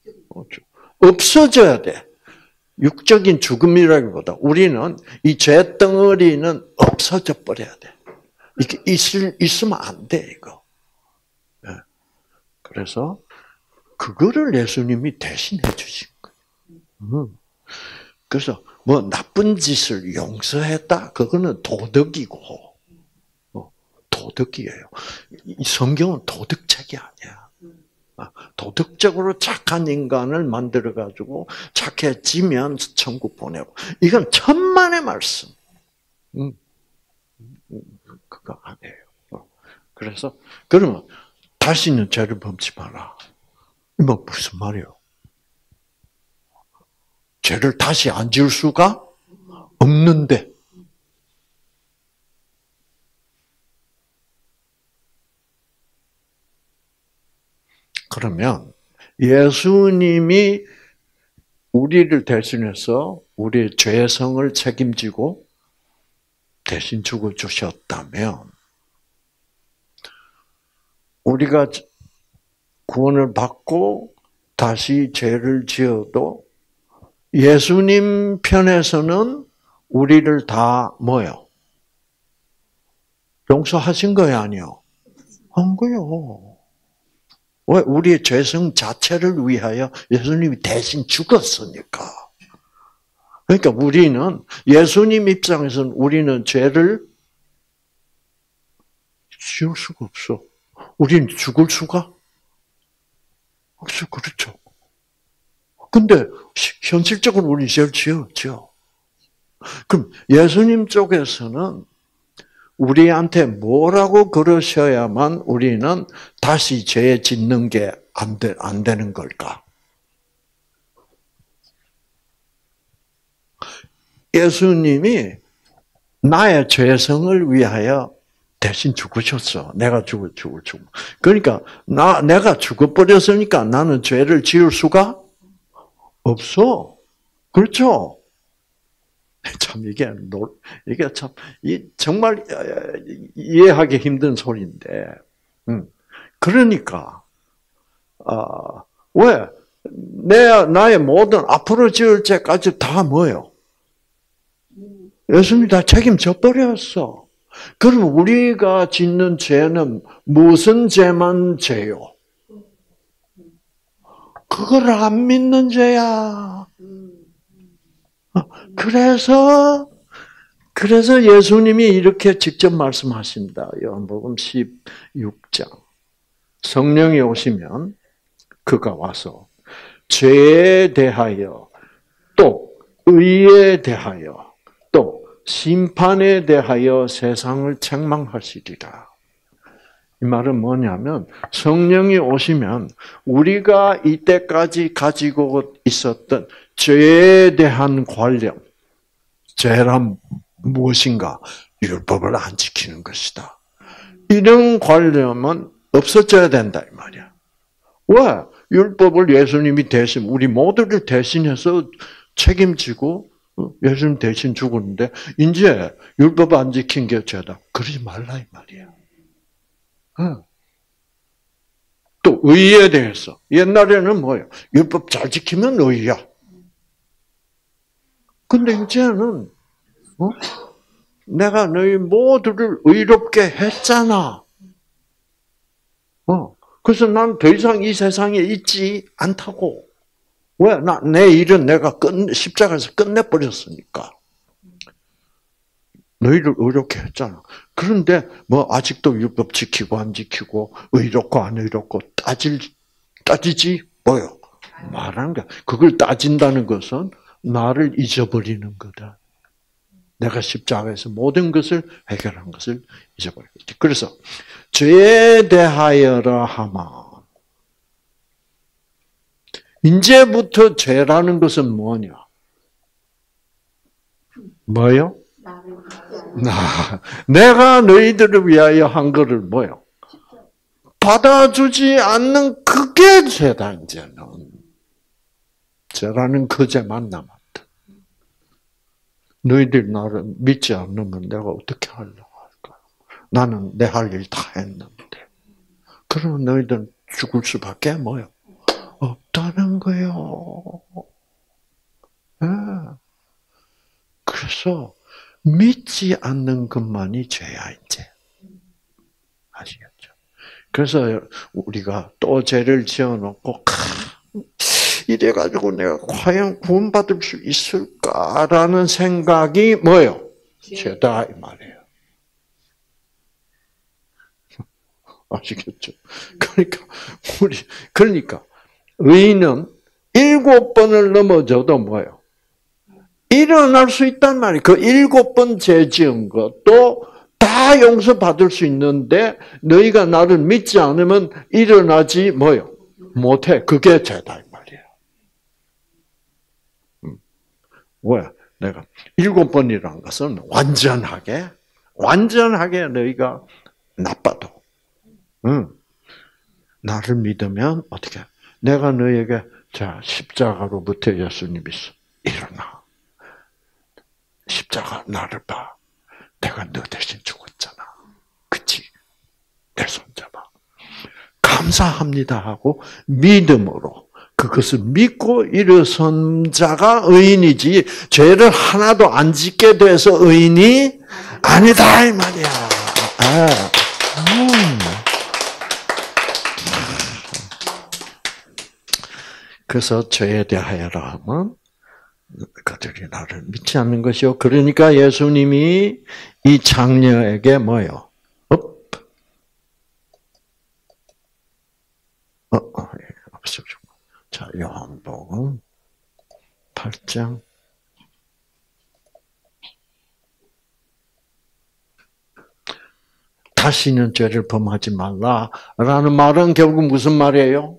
A: 없어져야 돼. 육적인 죽음이라기보다 우리는 이 죄 덩어리는 없어져 버려야 돼. 이게 있으면 안 돼, 이거. 네. 그래서 그거를 예수님이 대신해 주신 거예요. 그래서 뭐 나쁜 짓을 용서했다? 그거는 도덕이고, 도덕이에요. 이 성경은 도덕책이 아니야. 도덕적으로 착한 인간을 만들어가지고 착해지면 천국 보내고. 이건 천만의 말씀. 그거 아니에요. 그래서, 그러면 다시는 죄를 범치 마라. 이거 무슨 말이에요? 죄를 다시 안 지을 수가 없는데. 그러면 예수님이 우리를 대신해서 우리의 죄성을 책임지고 대신 죽어주셨다면 우리가 구원을 받고 다시 죄를 지어도 예수님 편에서는 우리를 다 뭐요? 용서하신 거야, 아니요? 한 거요. 왜? 우리의 죄성 자체를 위하여 예수님이 대신 죽었으니까. 그러니까 우리는 예수님 입장에서는 우리는 죄를 지을 수가 없어. 우리는 죽을 수가 없어. 그렇죠. 근데 현실적으로 우리는 죄를 지었죠. 그럼 예수님 쪽에서는 우리한테 뭐라고 그러셔야만 우리는 다시 죄 짓는 게 안 되는 걸까? 예수님이 나의 죄성을 위하여 대신 죽으셨어. 내가 죽을. 그러니까 내가 죽어버렸으니까 나는 죄를 지을 수가 없어. 그렇죠? 참 이게 참 정말 이해하기 힘든 소리인데. 그러니까 왜 나의 모든 앞으로 지을 죄까지 다 뭐요? 예수님이 다 책임져 버렸어. 그럼 우리가 짓는 죄는 무슨 죄만 죄요? 그걸 안 믿는 죄야. 그래서 예수님이 이렇게 직접 말씀하십니다. 요한복음 16장. 성령이 오시면 그가 와서 죄에 대하여 또 의에 대하여 또 심판에 대하여 세상을 책망하시리라. 이 말은 뭐냐면 성령이 오시면 우리가 이때까지 가지고 있었던 죄에 대한 관념, 죄란 무엇인가? 율법을 안 지키는 것이다. 이런 관념은 없어져야 된다 이 말이야. 왜? 율법을 예수님이 대신 우리 모두를 대신해서 책임지고 예수님 대신 죽었는데 이제 율법 안 지킨 게 죄다. 그러지 말라 이 말이야. 또 의에 대해서 옛날에는 뭐예요? 율법 잘 지키면 의야. 근데 이제는 내가 너희 모두를 의롭게 했잖아. 그래서 난 더 이상 이 세상에 있지 않다고. 왜? 내 일은 내가 십자가에서 끝내버렸으니까. 너희를 의롭게 했잖아. 그런데 뭐 아직도 율법 지키고 안 지키고 의롭고 안 의롭고 따지지 뭐요? 말하는 거. 그걸 따진다는 것은 나를 잊어버리는 거다. 내가 십자가에서 모든 것을 해결한 것을 잊어버렸지. 그래서 죄에 대하여라 하마. 이제부터 죄라는 것은 뭐냐? 뭐요? 내가 너희들을 위하여 한 거를 뭐요? 받아주지 않는 그게 죄다, 이제는. 죄라는 그 죄만 남았다. 너희들 나를 믿지 않으면 내가 어떻게 하려고 할까? 나는 내 할 일 다 했는데. 그러면 너희들은 죽을 수밖에 뭐요? 없다는 거예요. 네. 그래서 믿지 않는 것만이 죄야, 이제. 아시겠죠? 그래서 우리가 또 죄를 지어놓고, 이래가지고 내가 과연 구원받을 수 있을까라는 생각이 뭐예요? 죄다, 이 말이에요. 아시겠죠? 그러니까, 의인은 7번을 넘어져도 뭐예요? 일어날 수 있단 말이에요. 그 7번 죄 지은 것도 다 용서받을 수 있는데 너희가 나를 믿지 않으면 일어나지 뭐요? 못해. 그게 죄다 이 말이에요. 왜? 내가 7번이라는 것은 완전하게 너희가 나빠도 나를 믿으면 어떻게? 내가 너에게 자 십자가로부터 예수님이 일어나. 십자가 나를 봐. 내가 너 대신 죽었잖아. 그치? 내 손잡아. 감사합니다 하고 믿음으로 그것을 믿고 일어선 자가 의인이지 죄를 하나도 안 짓게 돼서 의인이 아니다 이 말이야. 그래서 죄에 대하여라 하면 그들이 나를 믿지 않는 것이요. 그러니까 예수님이 이 장녀에게 뭐요? 자, 요한복음 8장. 다시는 죄를 범하지 말라라는 말은 결국 무슨 말이에요?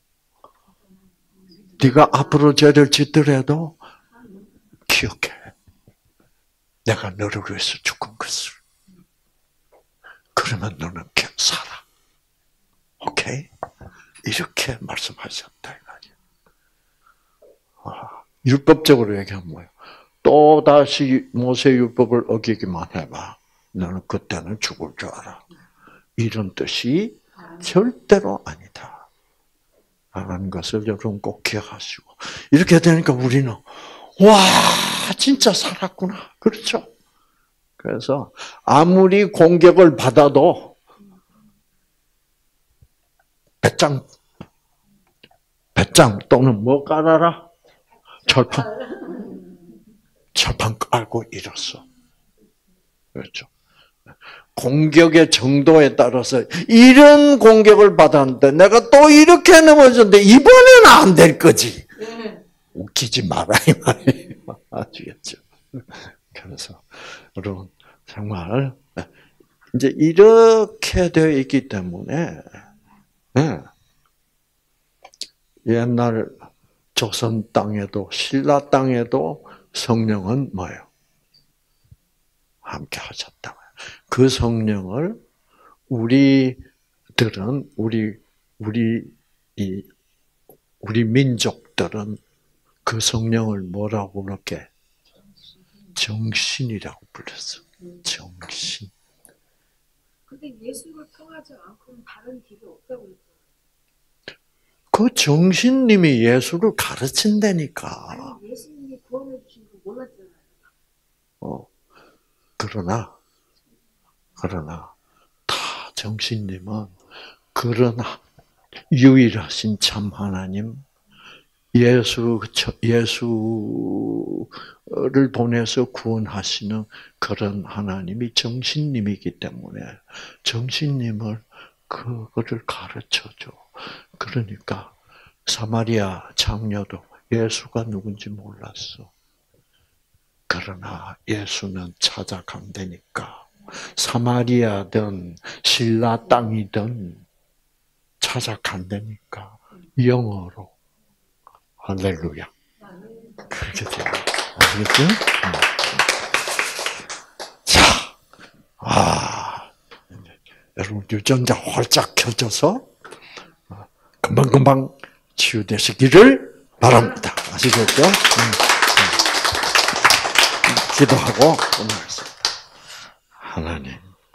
A: 네가 앞으로 죄를 짓더라도 기억해. 내가 너를 위해서 죽은 것을. 그러면 너는 살아. 오케이? 이렇게 말씀하셨다. 이 말이야. 율법적으로 얘기하면 뭐예요? 또 다시 모세 율법을 어기기만 해봐. 너는 그때는 죽을 줄 알아. 이런 뜻이 절대로 아니다. 라는 것을 여러분 꼭 기억하시고. 이렇게 되니까 우리는 와, 진짜 살았구나. 그렇죠? 그래서 아무리 공격을 받아도 배짱 또는 뭐 깔아라? 철판 깔고 일었어. 그렇죠? 공격의 정도에 따라서 이런 공격을 받았는데 내가 또 이렇게 넘어졌는데 이번에는 안 될 거지. 웃기지 마라 이 말이에요. 아시겠죠? 그래서 여러분 정말 이제 이렇게 되어 있기 때문에 옛날 조선 땅에도 신라 땅에도 성령은 뭐예요? 함께 하셨다. 그 성령을 우리들은 우리 민족들은 그 성령을 뭐라고 그렇게 정신이라고 불렀어. 정신.
C: 근데 예수를 통하지 않고는 다른 길이 없다고 그랬잖아요.
A: 그 정신님이 예수를 가르친다니까.
C: 아니 예수님이 구원해 주신 거 몰랐잖아요. 그러나 다 정신님은 그러나
A: 유일하신 참 하나님, 예수를 보내서 구원하시는 그런 하나님이 정신님이기 때문에 정신님을 그거를 가르쳐줘. 그러니까 사마리아 장녀도 예수가 누군지 몰랐어. 그러나 예수는 찾아간다니까. 사마리아든 신라 땅이든 찾아간다니까. 영어로. 할렐루야. 그렇게 돼요. 아시겠죠? 자, 여러분 유전자 활짝 켜져서 금방금방 치유되시기를 바랍니다. 아시겠죠? 기도하고 끝나겠습니다. 하나님,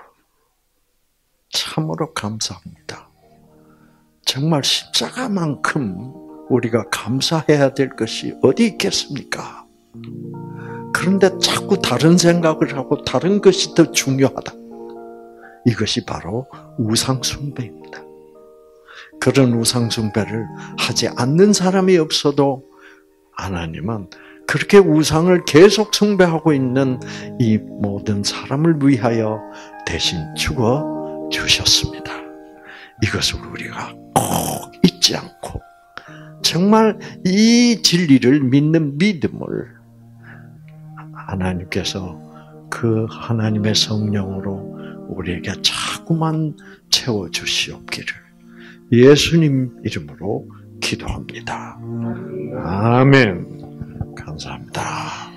A: 참으로 감사합니다. 정말 십자가만큼 우리가 감사해야 될 것이 어디 있겠습니까? 그런데 자꾸 다른 생각을 하고 다른 것이 더 중요하다. 이것이 바로 우상숭배입니다. 그런 우상숭배를 하지 않는 사람이 없어도 하나님은 그렇게 우상을 계속 숭배하고 있는 이 모든 사람을 위하여 대신 죽어 주셨습니다. 이것을 우리가 꼭 잊지 않고 정말 이 진리를 믿는 믿음을 하나님께서 그 하나님의 성령으로 우리에게 자꾸만 채워주시옵기를 예수님 이름으로 기도합니다. 아멘. 감사합니다.